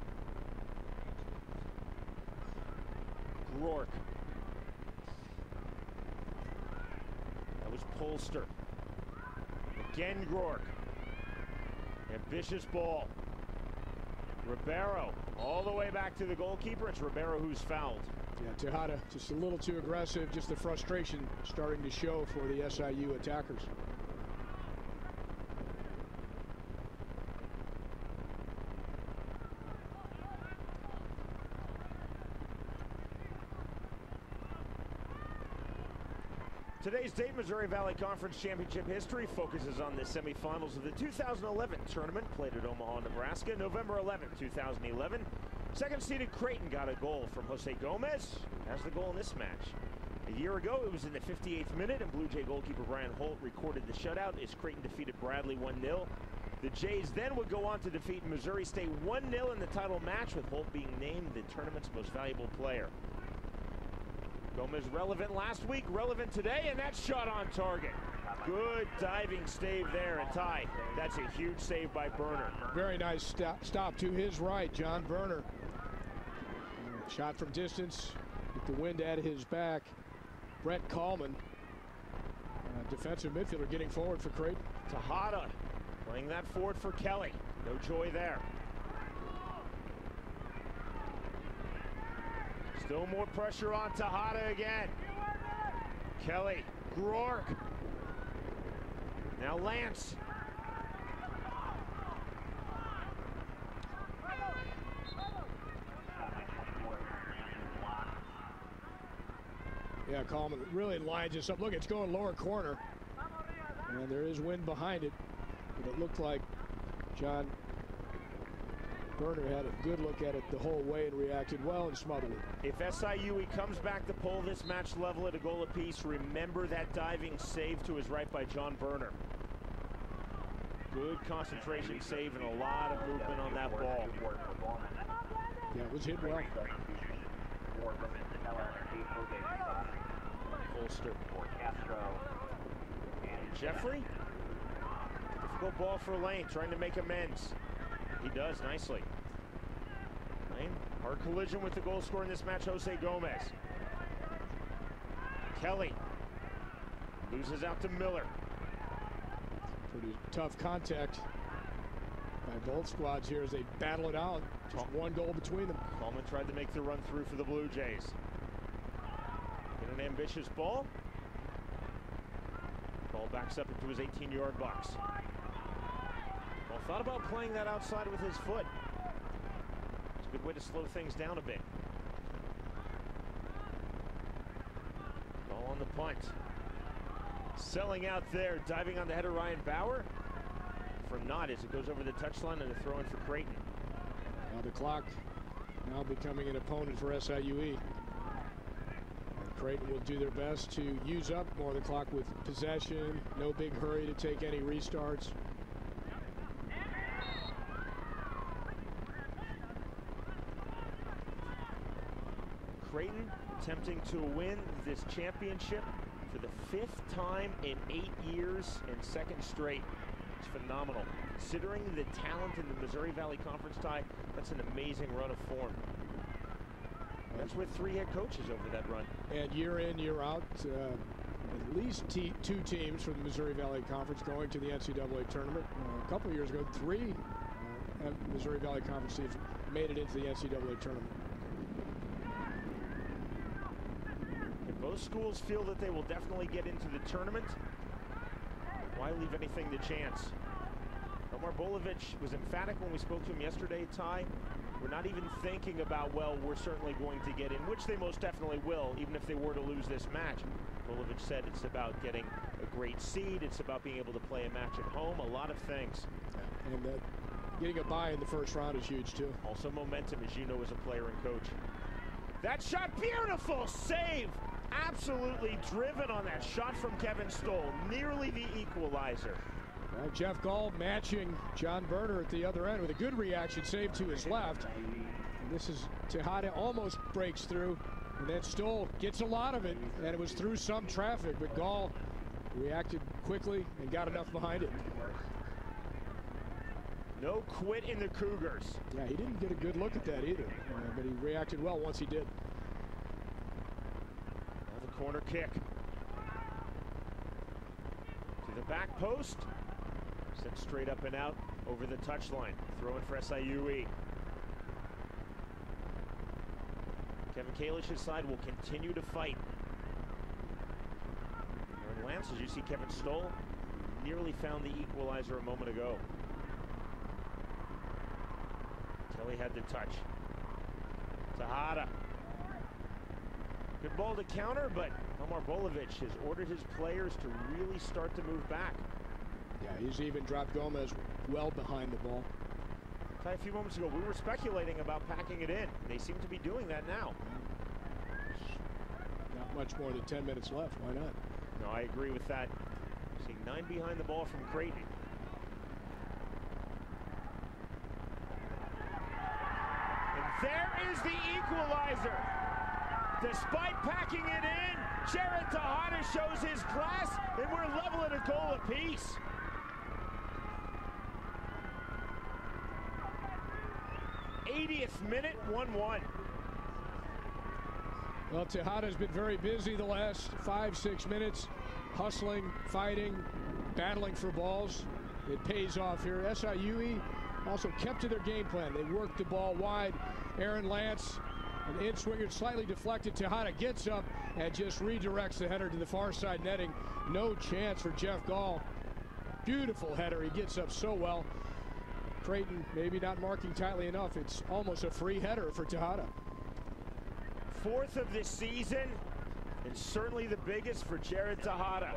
Rourke. That was Polster. Again, Rourke. Ambitious ball. Ribeiro all the way back to the goalkeeper. It's Ribeiro who's fouled. Yeah, Tejada just a little too aggressive. Just the frustration starting to show for the S I U attackers. Today's Dayton Missouri Valley Conference Championship history focuses on the semifinals of the two thousand eleven tournament played at Omaha, Nebraska, November eleventh, two thousand eleven. Second-seeded Creighton got a goal from Jose Gomez. Has the goal in this match. A year ago, it was in the fifty-eighth minute, and Blue Jay goalkeeper Brian Holt recorded the shutout as Creighton defeated Bradley one nil. The Jays then would go on to defeat Missouri State one nil in the title match, with Holt being named the tournament's most valuable player. Gomez relevant last week, relevant today, and that shot on target. Good diving save there, and Ty, that's a huge save by Burner. Very nice stop, stop to his right, John Burner. Shot from distance with the wind at his back. Brett Coleman, uh, defensive midfielder, getting forward for Creighton. Tejada playing that forward for Kelly. No joy there. Still more pressure on Tejada again. Kelly, Rourke. Now Lance. Yeah, Coleman really lines us up. Look, it's going lower corner. And there is wind behind it. But it looked like John Burner had a good look at it the whole way and reacted well and smothered it. If S I U E comes back to pull this match level at a goal apiece, remember that diving save to his right by John Burner. Good concentration save and a lot of movement on that ball. Yeah, it was hit well. Holster. Jeffrey. Difficult ball for Lane, trying to make amends. He does nicely. Lane, hard collision with the goal scorer in this match, Jose Gomez. Kelly. Loses out to Miller. Pretty tough contact by both squads here as they battle it out. Just one goal between them. Coleman tried to make the run through for the Blue Jays. Get an ambitious ball. Ball backs up into his eighteen-yard box. Well, thought about playing that outside with his foot. It's a good way to slow things down a bit. Ball on the punt. Selling out there, diving on the header, Ryan Bauer. From not as it goes over the touchline and a throw in for Creighton. Now the clock now becoming an opponent for S I U E. And Creighton will do their best to use up more of the clock with possession. No big hurry to take any restarts. Creighton attempting to win this championship for the fifth time in eight years and second straight. It's phenomenal. Considering the talent in the Missouri Valley Conference tie, that's an amazing run of form. That's with three head coaches over that run. And year in, year out, uh, at least te two teams from the Missouri Valley Conference going to the N C double A tournament. Uh, a couple of years ago, three uh, Missouri Valley Conference teams made it into the N C double A tournament. Both schools feel that they will definitely get into the tournament. Why leave anything to chance? Omar Bolovich was emphatic when we spoke to him yesterday, Ty. We're not even thinking about, well, we're certainly going to get in, which they most definitely will, even if they were to lose this match. Bolovich said it's about getting a great seed. It's about being able to play a match at home, a lot of things. Yeah, and uh, getting a bye in the first round is huge, too. Also momentum, as you know, as a player and coach. That shot, beautiful save! Absolutely driven on that shot from Kevin Stoll, nearly the equalizer. Well, Jeff Gall matching John Berner at the other end with a good reaction save to his left. And this is Tejada almost breaks through, and then Stoll gets a lot of it, and it was through some traffic, but Gall reacted quickly and got enough behind it. No quit in the Cougars. Yeah, he didn't get a good look at that either, uh, but he reacted well once he did. Corner kick to the back post, sent straight up and out over the touchline. Throwing for S I U E. Kevin Kalish's side will continue to fight. Aaron Lance, as you see Kevin Stoll, nearly found the equalizer a moment ago. Kelly had the touch. Tejada. Good ball to counter, but Omar Bolovich has ordered his players to really start to move back. Yeah, he's even dropped Gomez well behind the ball. A few moments ago, we were speculating about packing it in. They seem to be doing that now. Not much more than ten minutes left. Why not? No, I agree with that. Seeing nine behind the ball from Creighton. And there is the equalizer. Despite packing it in, Jared Tejada shows his class, and we're level at a goal apiece. eightieth minute, one one. Well, Tejada's been very busy the last five, six minutes, hustling, fighting, battling for balls. It pays off here. S I U E also kept to their game plan. They worked the ball wide. Aaron Lance, an in-swinger, slightly deflected. Tejada gets up and just redirects the header to the far side netting. No chance for Jeff Gall. Beautiful header. He gets up so well. Creighton maybe not marking tightly enough. It's almost a free header for Tejada. Fourth of this season, and certainly the biggest for Jared Tejada.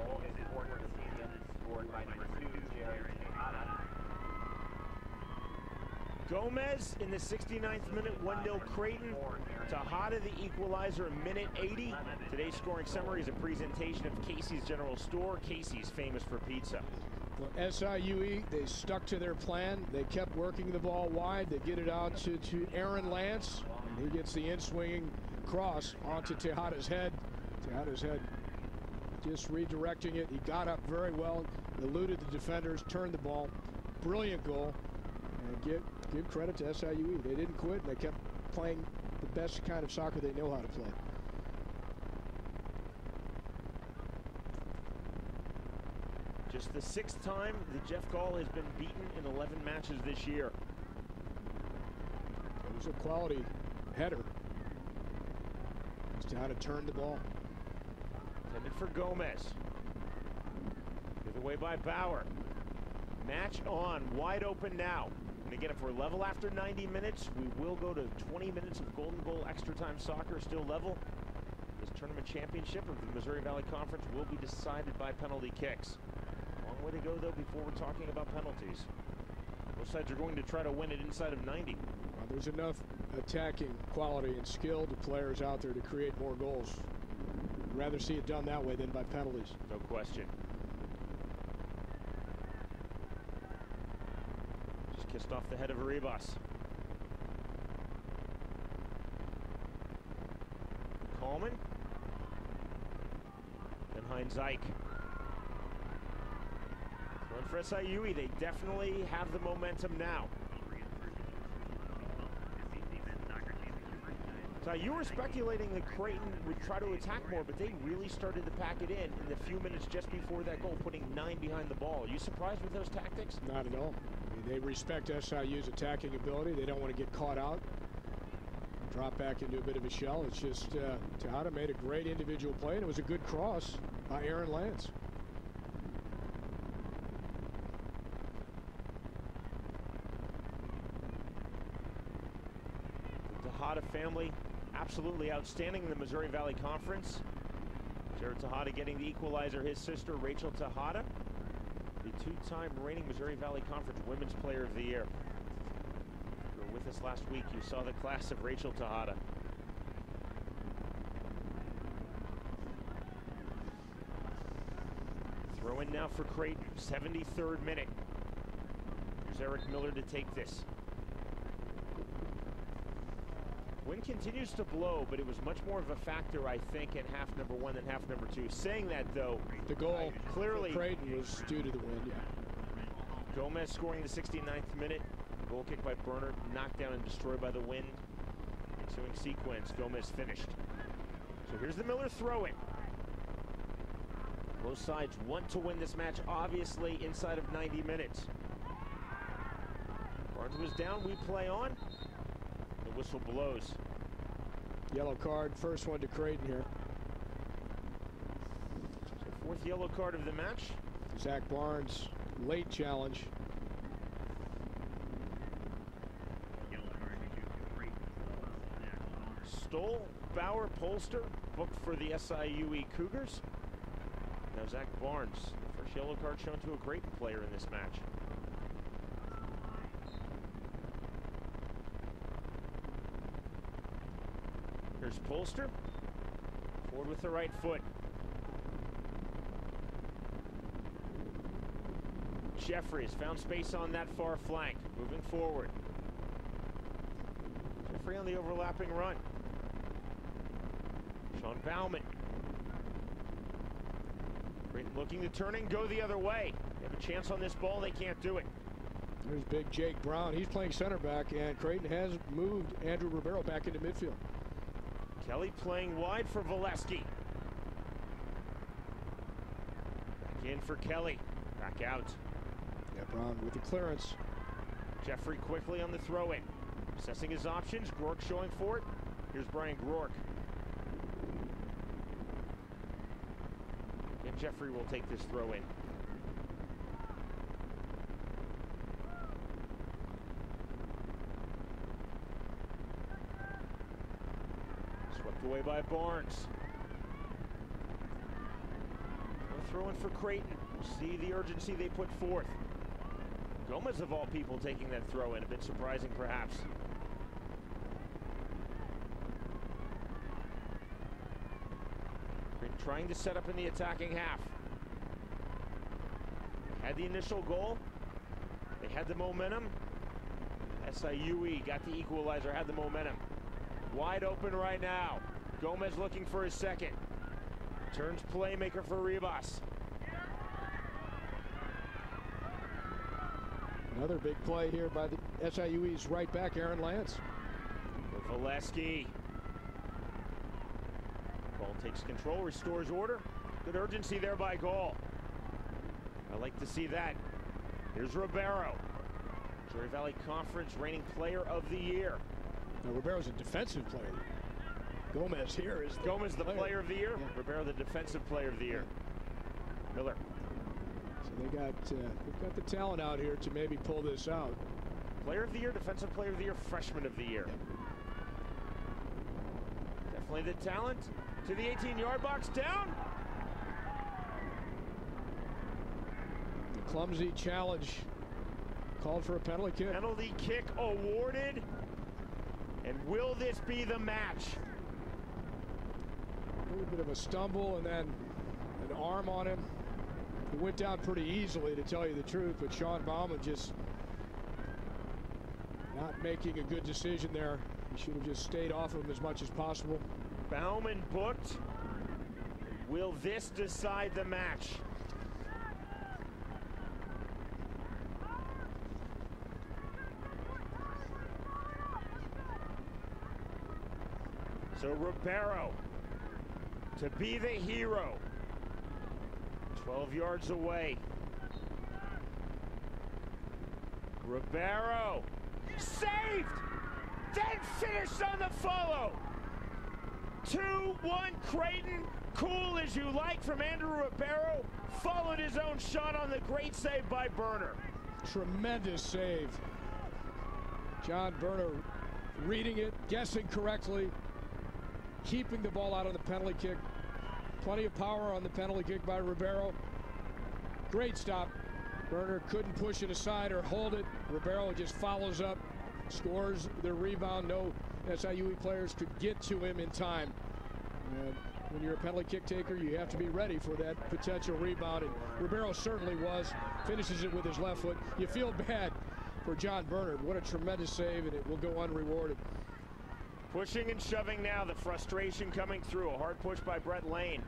Gomez in the sixty-ninth minute, one nil Creighton. Tejada the equalizer, minute eighty. Today's scoring summary is a presentation of Casey's General Store. Casey's famous for pizza. Well, S I U E, they stuck to their plan. They kept working the ball wide. They get it out to, to Aaron Lance. He gets the in-swinging cross onto Tejada's head. Tejada's head just redirecting it. He got up very well, eluded the defenders, turned the ball. Brilliant goal. And give, give credit to S I U E. They didn't quit. They kept playing the best kind of soccer they know how to play. Just the sixth time that Jeff Gall has been beaten in eleven matches this year. It was a quality header as to how to turn the ball. Intended for Gomez. Given away by Bauer. Match on, wide open now. And again, if we're level after ninety minutes, we will go to twenty minutes of Golden Goal extra time soccer, still level. This tournament championship of the Missouri Valley Conference will be decided by penalty kicks. Long way to go, though, before we're talking about penalties. Both sides are going to try to win it inside of ninety. Well, there's enough attacking quality and skill to players out there to create more goals. I'd rather see it done that way than by penalties. No question. Just kissed off the head of Arribas. Coleman. And Heinz Ike. Run for S I U E. They definitely have the momentum now. So you were speculating that Creighton would try to attack more, but they really started to pack it in in the few minutes just before that goal, putting nine behind the ball. Are you surprised with those tactics? Not at all. I mean, they respect S I U's attacking ability. They don't want to get caught out, drop back into a bit of a shell. It's just uh, Tejada made a great individual play, and it was a good cross by Aaron Lance. The Tejada family, absolutely outstanding in the Missouri Valley Conference. Jared Tejada getting the equalizer, his sister Rachel Tejada, the two-time reigning Missouri Valley Conference Women's Player of the Year. If you were with us last week, you saw the class of Rachel Tejada. Throw in now for Creighton, seventy-third minute. Here's Eric Miller to take this. Wind continues to blow, but it was much more of a factor, I think, in half number one than half number two. Saying that, though, the goal clearly for Creighton was due to the wind. Yeah. Gomez scoring the sixty-ninth minute. Goal kick by Berner, knocked down and destroyed by the wind. Ensuing sequence, Gomez finished. So here's the Miller throw-in. Both sides want to win this match, obviously, inside of ninety minutes. Barnes was down, we play on. The whistle blows. Yellow card, first one to Creighton here. So fourth yellow card of the match. Zach Barnes, late challenge. Stoll, Bauer, Polster, booked for the S I U E Cougars. Now Zach Barnes, the first yellow card shown to a Creighton player in this match. Here's Polster, forward with the right foot. Jeffrey has found space on that far flank, moving forward. Jeffrey on the overlapping run. Sean Bauman. Creighton looking to turn and go the other way. They have a chance on this ball, they can't do it. There's big Jake Brown. He's playing center back, and Creighton has moved Andrew Ribeiro back into midfield. Kelly playing wide for Valesky. Back in for Kelly. Back out. Yeah, Brown with the clearance. Jeffrey quickly on the throw-in. Assessing his options. Groark showing for it. Here's Brian Groark. And Jeffrey will take this throw-in. Swept away by Barnes. Throw in for Creighton. We'll see the urgency they put forth. Gomez, of all people, taking that throw in. A bit surprising, perhaps. Creighton trying to set up in the attacking half. They had the initial goal. They had the momentum. S I U E got the equalizer, had the momentum. Wide open right now. Gomez looking for his second. Turns playmaker for Ribas. Another big play here by the S I U E's right back, Aaron Lance. For Valesky. Ball takes control, restores order. Good urgency there by Gall. I like to see that. Here's Ribeiro, Missouri Valley Conference reigning player of the year. Now, Ribeiro's a defensive player. Gomez here is the Gomez the player, player of the year. Yeah. Ribeiro the defensive player of the year. Yeah. Miller. So they got uh, they've got the talent out here to maybe pull this out. Player of the year, defensive player of the year, freshman of the year. Yeah. Definitely the talent. To the eighteen-yard box, down. The clumsy challenge called for a penalty kick. Penalty kick awarded. And will this be the match? A little bit of a stumble and then an arm on him. He went down pretty easily, to tell you the truth, but Sean Bauman just not making a good decision there. He should have just stayed off of him as much as possible. Bauman booked. Will this decide the match? So Ribeiro to be the hero. twelve yards away. Ribeiro saved, then finished on the follow. two one Creighton. Cool as you like from Andrew Ribeiro. Followed his own shot on the great save by Burner. Tremendous save. John Burner reading it, guessing correctly, keeping the ball out on the penalty kick. Plenty of power on the penalty kick by Ribeiro. Great stop. Burner couldn't push it aside or hold it. Ribeiro just follows up, scores the rebound. No S I U E players could get to him in time. And when you're a penalty kick taker, you have to be ready for that potential rebound, and Ribeiro certainly was. Finishes it with his left foot. You feel bad for John Burner. What a tremendous save, and it will go unrewarded. Pushing and shoving now, the frustration coming through. A hard push by Brett Lane.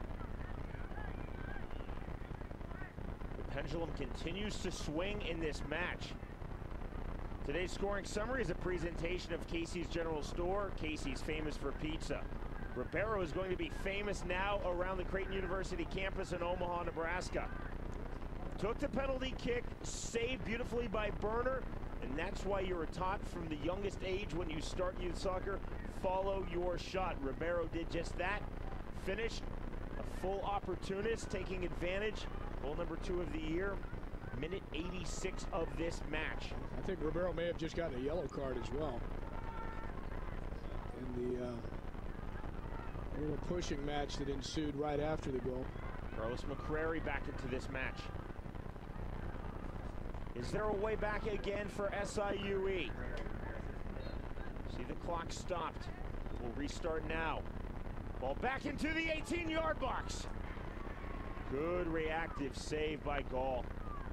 The pendulum continues to swing in this match. Today's scoring summary is a presentation of Casey's General Store. Casey's, famous for pizza. Ribeiro is going to be famous now around the Creighton University campus in Omaha, Nebraska. Took the penalty kick, saved beautifully by Burner, and that's why you're taught from the youngest age when you start youth soccer, follow your shot. Ribeiro did just that. Finished a full opportunist, taking advantage. Goal number two of the year. Minute eighty-six of this match. I think Ribeiro may have just gotten a yellow card as well. In the uh, little pushing match that ensued right after the goal. Carlos McCrary back into this match. Is there a way back again for S I U E? See the clock stopped. We'll restart now. Ball back into the eighteen-yard box. Good reactive save by Gall.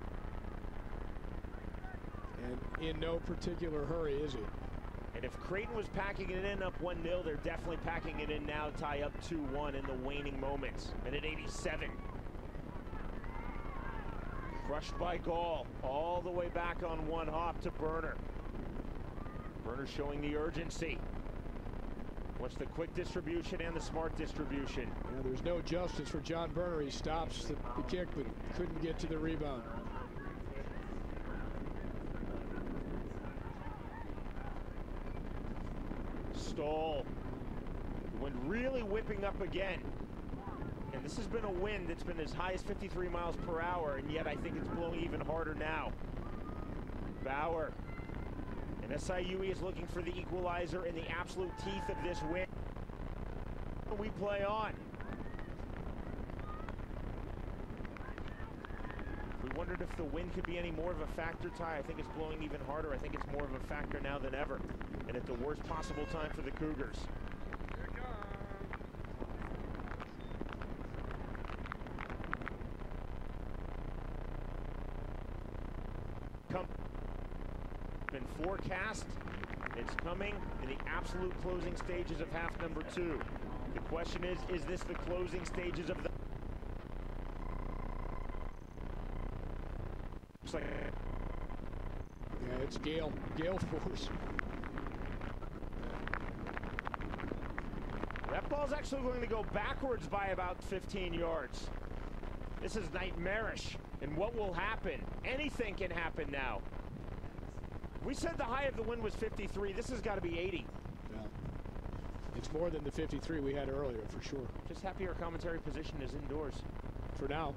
And in no particular hurry, is he? And if Creighton was packing it in up one nil, they're definitely packing it in now, tie up two one in the waning moments. Minute eighty-seven. Crushed by Gall, all the way back on one hop to Burner. Burner showing the urgency. Watch the quick distribution and the smart distribution. Yeah, there's no justice for John Burner. He stops the, the kick, but couldn't get to the rebound. Stall. The wind really whipping up again. And this has been a wind that's been as high as fifty-three miles per hour, and yet I think it's blowing even harder now. Bauer. And S I U E is looking for the equalizer in the absolute teeth of this wind. We play on. We wondered if the wind could be any more of a factor, Ty. I think it's blowing even harder. I think it's more of a factor now than ever. And at the worst possible time for the Cougars. Come. Been forecast. It's coming in the absolute closing stages of half number two. The question is, is this the closing stages of the... Looks like... Yeah, it's gale, gale force. That ball's actually going to go backwards by about fifteen yards. This is nightmarish. And what will happen? Anything can happen now. We said the high of the wind was fifty-three. This has got to be eighty. Yeah. It's more than the fifty-three we had earlier, for sure. Just happy our commentary position is indoors. For now.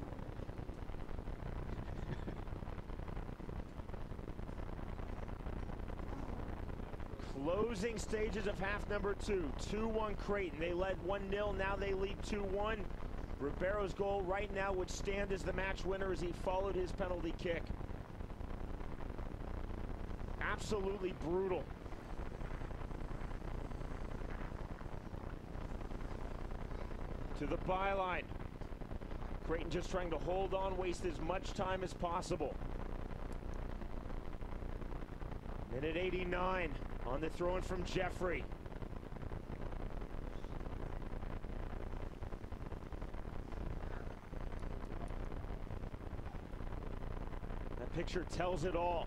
Closing stages of half number two. two one Creighton. They led one nil. Now they lead two one. Ribeiro's goal right now would stand as the match winner as he followed his penalty kick. Absolutely brutal. To the byline. Creighton just trying to hold on, waste as much time as possible. Minute eighty-nine on the throw-in from Jeffrey. That picture tells it all.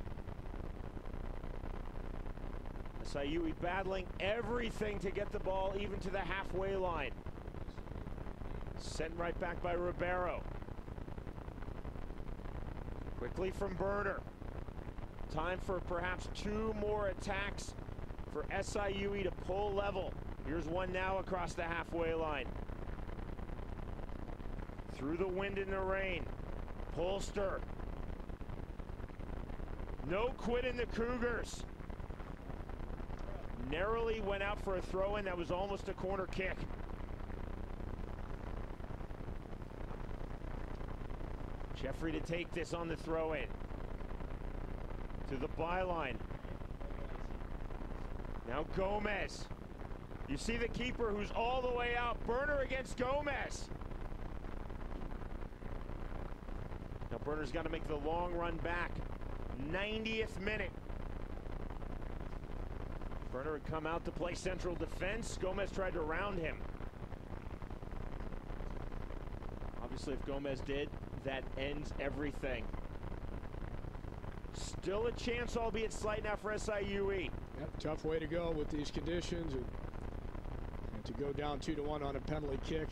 S I U E battling everything to get the ball even to the halfway line. Sent right back by Ribeiro. Quickly from Burner. Time for perhaps two more attacks for S I U E to pull level. Here's one now across the halfway line. Through the wind and the rain. Polster. No quit in the Cougars. Narrowly went out for a throw-in that was almost a corner kick. Jeffrey to take this on the throw-in. To the byline. Now Gomez. You see the keeper who's all the way out. Burner against Gomez. Now Burner's got to make the long run back. ninetieth minute. Burner had come out to play central defense. Gomez tried to round him. Obviously, if Gomez did, that ends everything. Still a chance, albeit slight now for S I U E. Yep, tough way to go with these conditions, and, and to go down two to one on a penalty kick.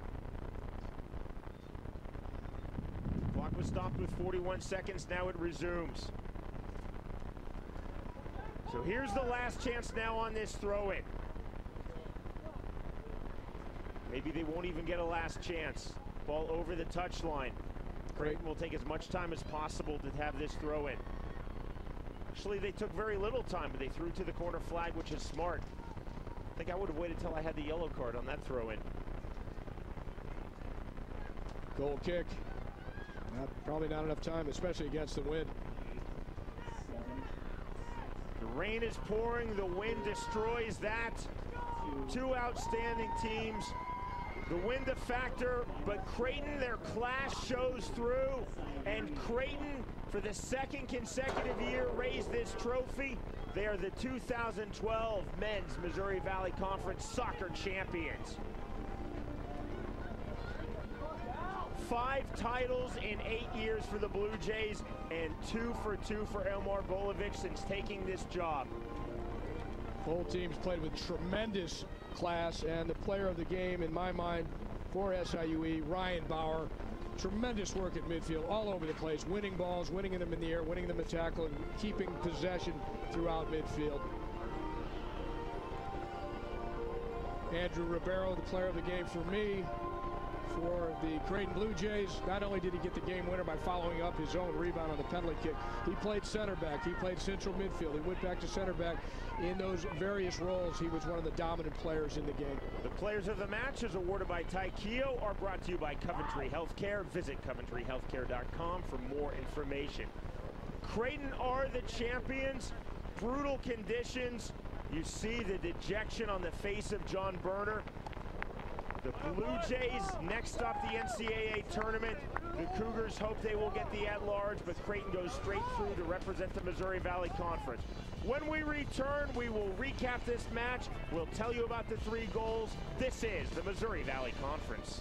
Clock was stopped with forty-one seconds. Now it resumes. So here's the last chance now on this throw-in. Maybe they won't even get a last chance. Ball over the touchline. Creighton will take as much time as possible to have this throw in. Actually, they took very little time, but they threw to the corner flag, which is smart. I think I would have waited till I had the yellow card on that throw in. Goal kick. Not, probably not enough time, especially against the wind. The rain is pouring, the wind destroys that. Two outstanding teams. The wind a factor, but Creighton, their class shows through. And Creighton, for the second consecutive year, raised this trophy. They are the two thousand twelve Men's Missouri Valley Conference Soccer Champions. Five titles in eight years for the Blue Jays, and two for two for Elmar Bolovic since taking this job. Both teams played with tremendous class, and the player of the game, in my mind, for S I U E, Ryan Bauer. Tremendous work at midfield, all over the place, winning balls, winning them in the air, winning them in tackle, and keeping possession throughout midfield. Andrew Ribeiro, the player of the game for me, for the Creighton Blue Jays. Not only did he get the game winner by following up his own rebound on the penalty kick, he played center back, he played central midfield, he went back to center back. In those various roles, he was one of the dominant players in the game. The players of the match is awarded by Taikio, are brought to you by Coventry Healthcare. Visit coventry healthcare dot com for more information. Creighton are the champions. Brutal conditions. You see the dejection on the face of John Burner. The Blue Jays next up the N C double A tournament. The Cougars hope they will get the at-large, but Creighton goes straight through to represent the Missouri Valley Conference. When we return, we will recap this match. We'll tell you about the three goals. This is the Missouri Valley Conference.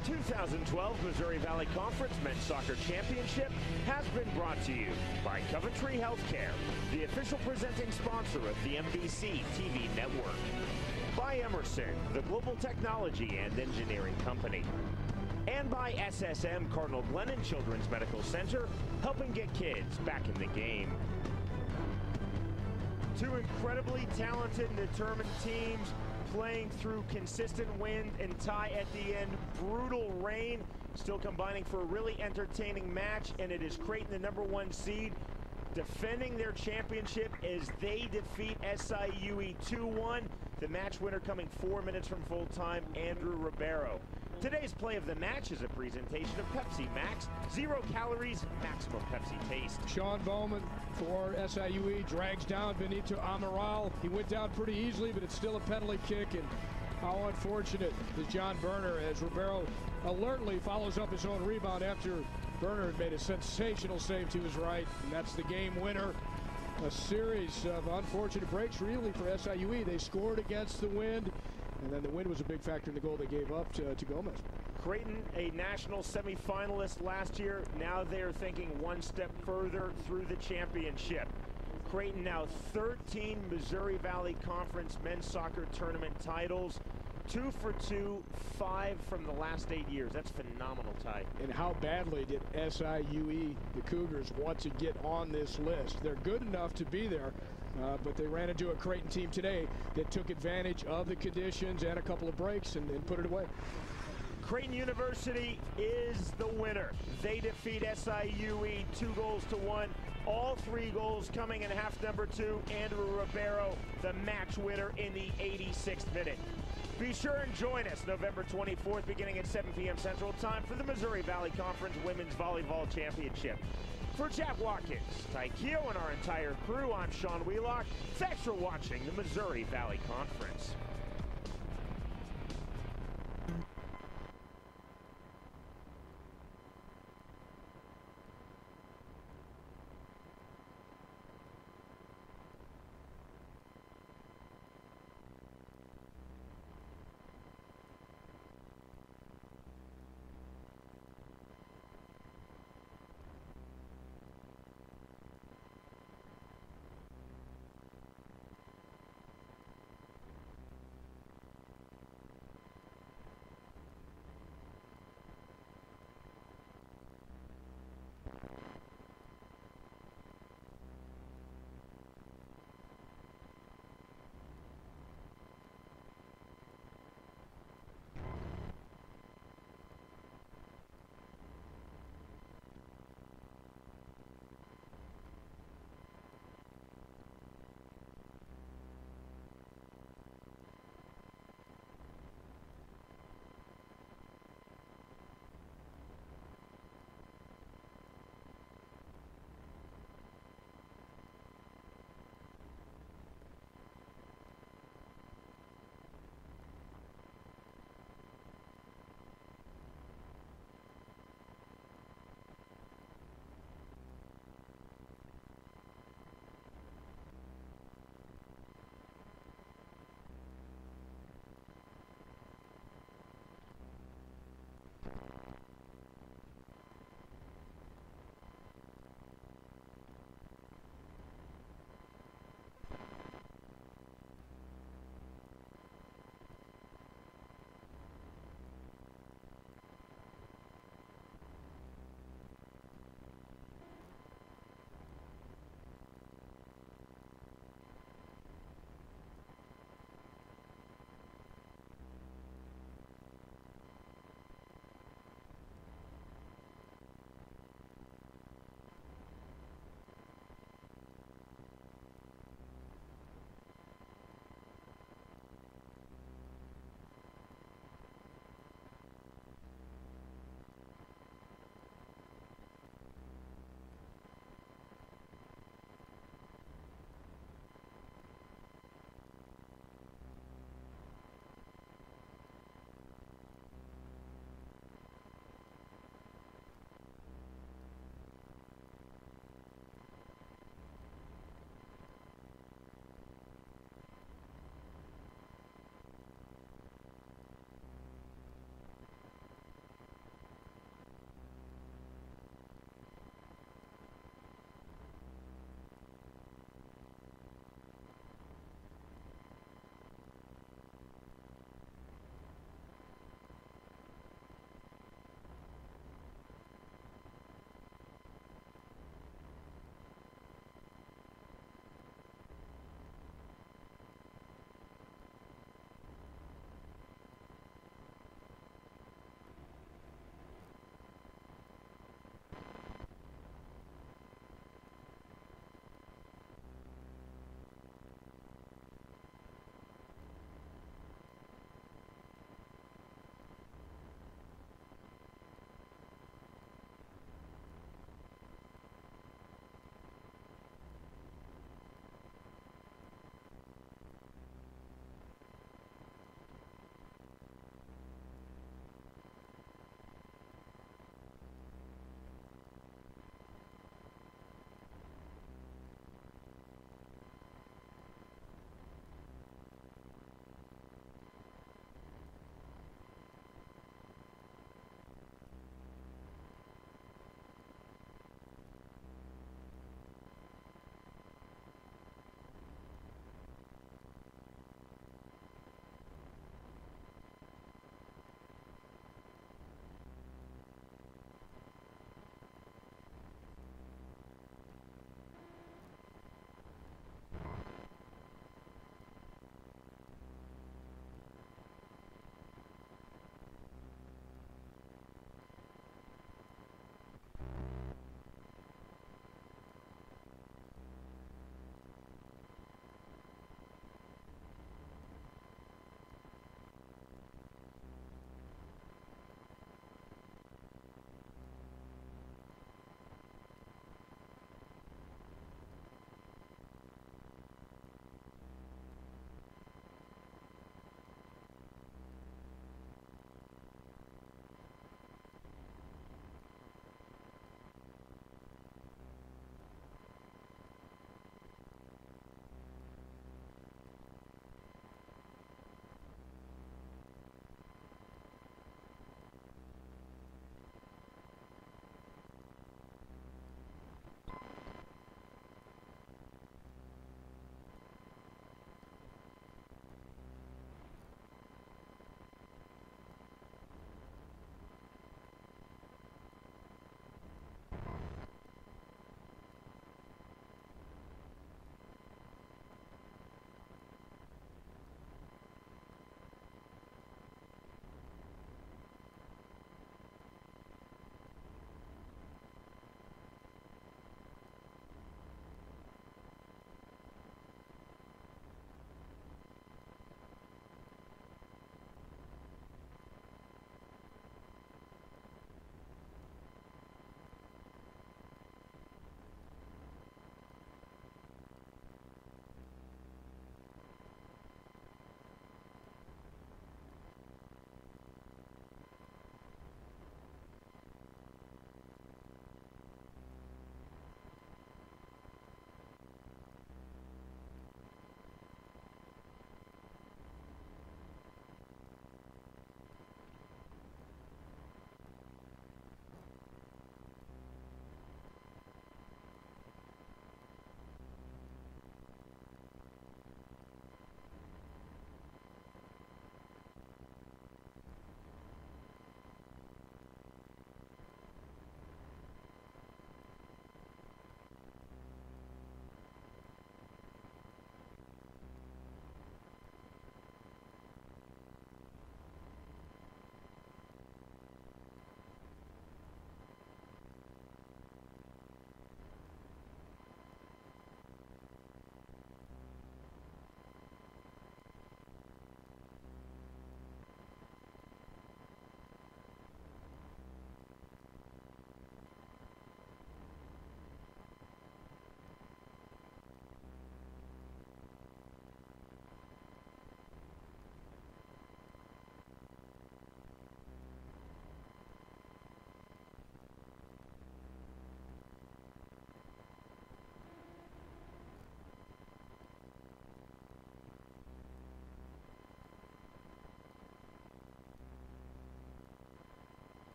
two thousand twelve Missouri Valley Conference Men's Soccer Championship has been brought to you by Coventry Healthcare, the official presenting sponsor of the N B C T V network. By Emerson, the global technology and engineering company. And by S S M Cardinal Glennon Children's Medical Center, helping get kids back in the game. Two incredibly talented and determined teams playing through consistent wind and tie at the end. Brutal rain, still combining for a really entertaining match, and it is Creighton, the number one seed, defending their championship as they defeat S I U E two one. The match winner coming four minutes from full time, Andrew Ribeiro. Today's play of the match is a presentation of Pepsi Max. Zero calories, maximum Pepsi taste. Sean Bowman for S I U E drags down Benito Amaral. He went down pretty easily, but it's still a penalty kick. And how unfortunate is John Berner as Ribeiro alertly follows up his own rebound after Berner had made a sensational save to his right. And that's the game winner. A series of unfortunate breaks really for S I U E. They scored against the wind, and then the wind was a big factor in the goal they gave up to, to Gomez. Creighton, a national semifinalist last year. Now they're thinking one step further through the championship. Creighton now thirteen Missouri Valley Conference men's soccer tournament titles. Two for two, five from the last eight years. That's phenomenal, Ty. And how badly did S I U E, the Cougars, want to get on this list? They're good enough to be there, uh, but they ran into a Creighton team today that took advantage of the conditions and a couple of breaks and, and put it away. Creighton University is the winner. They defeat S I U E two goals to one. All three goals coming in half number two. Andrew Ribeiro, the match winner in the eighty-sixth minute. Be sure and join us November twenty-fourth, beginning at seven p m Central Time for the Missouri Valley Conference Women's Volleyball Championship. For Jack Watkins, Ty Keogh, and our entire crew, I'm Sean Wheelock. Thanks for watching the Missouri Valley Conference.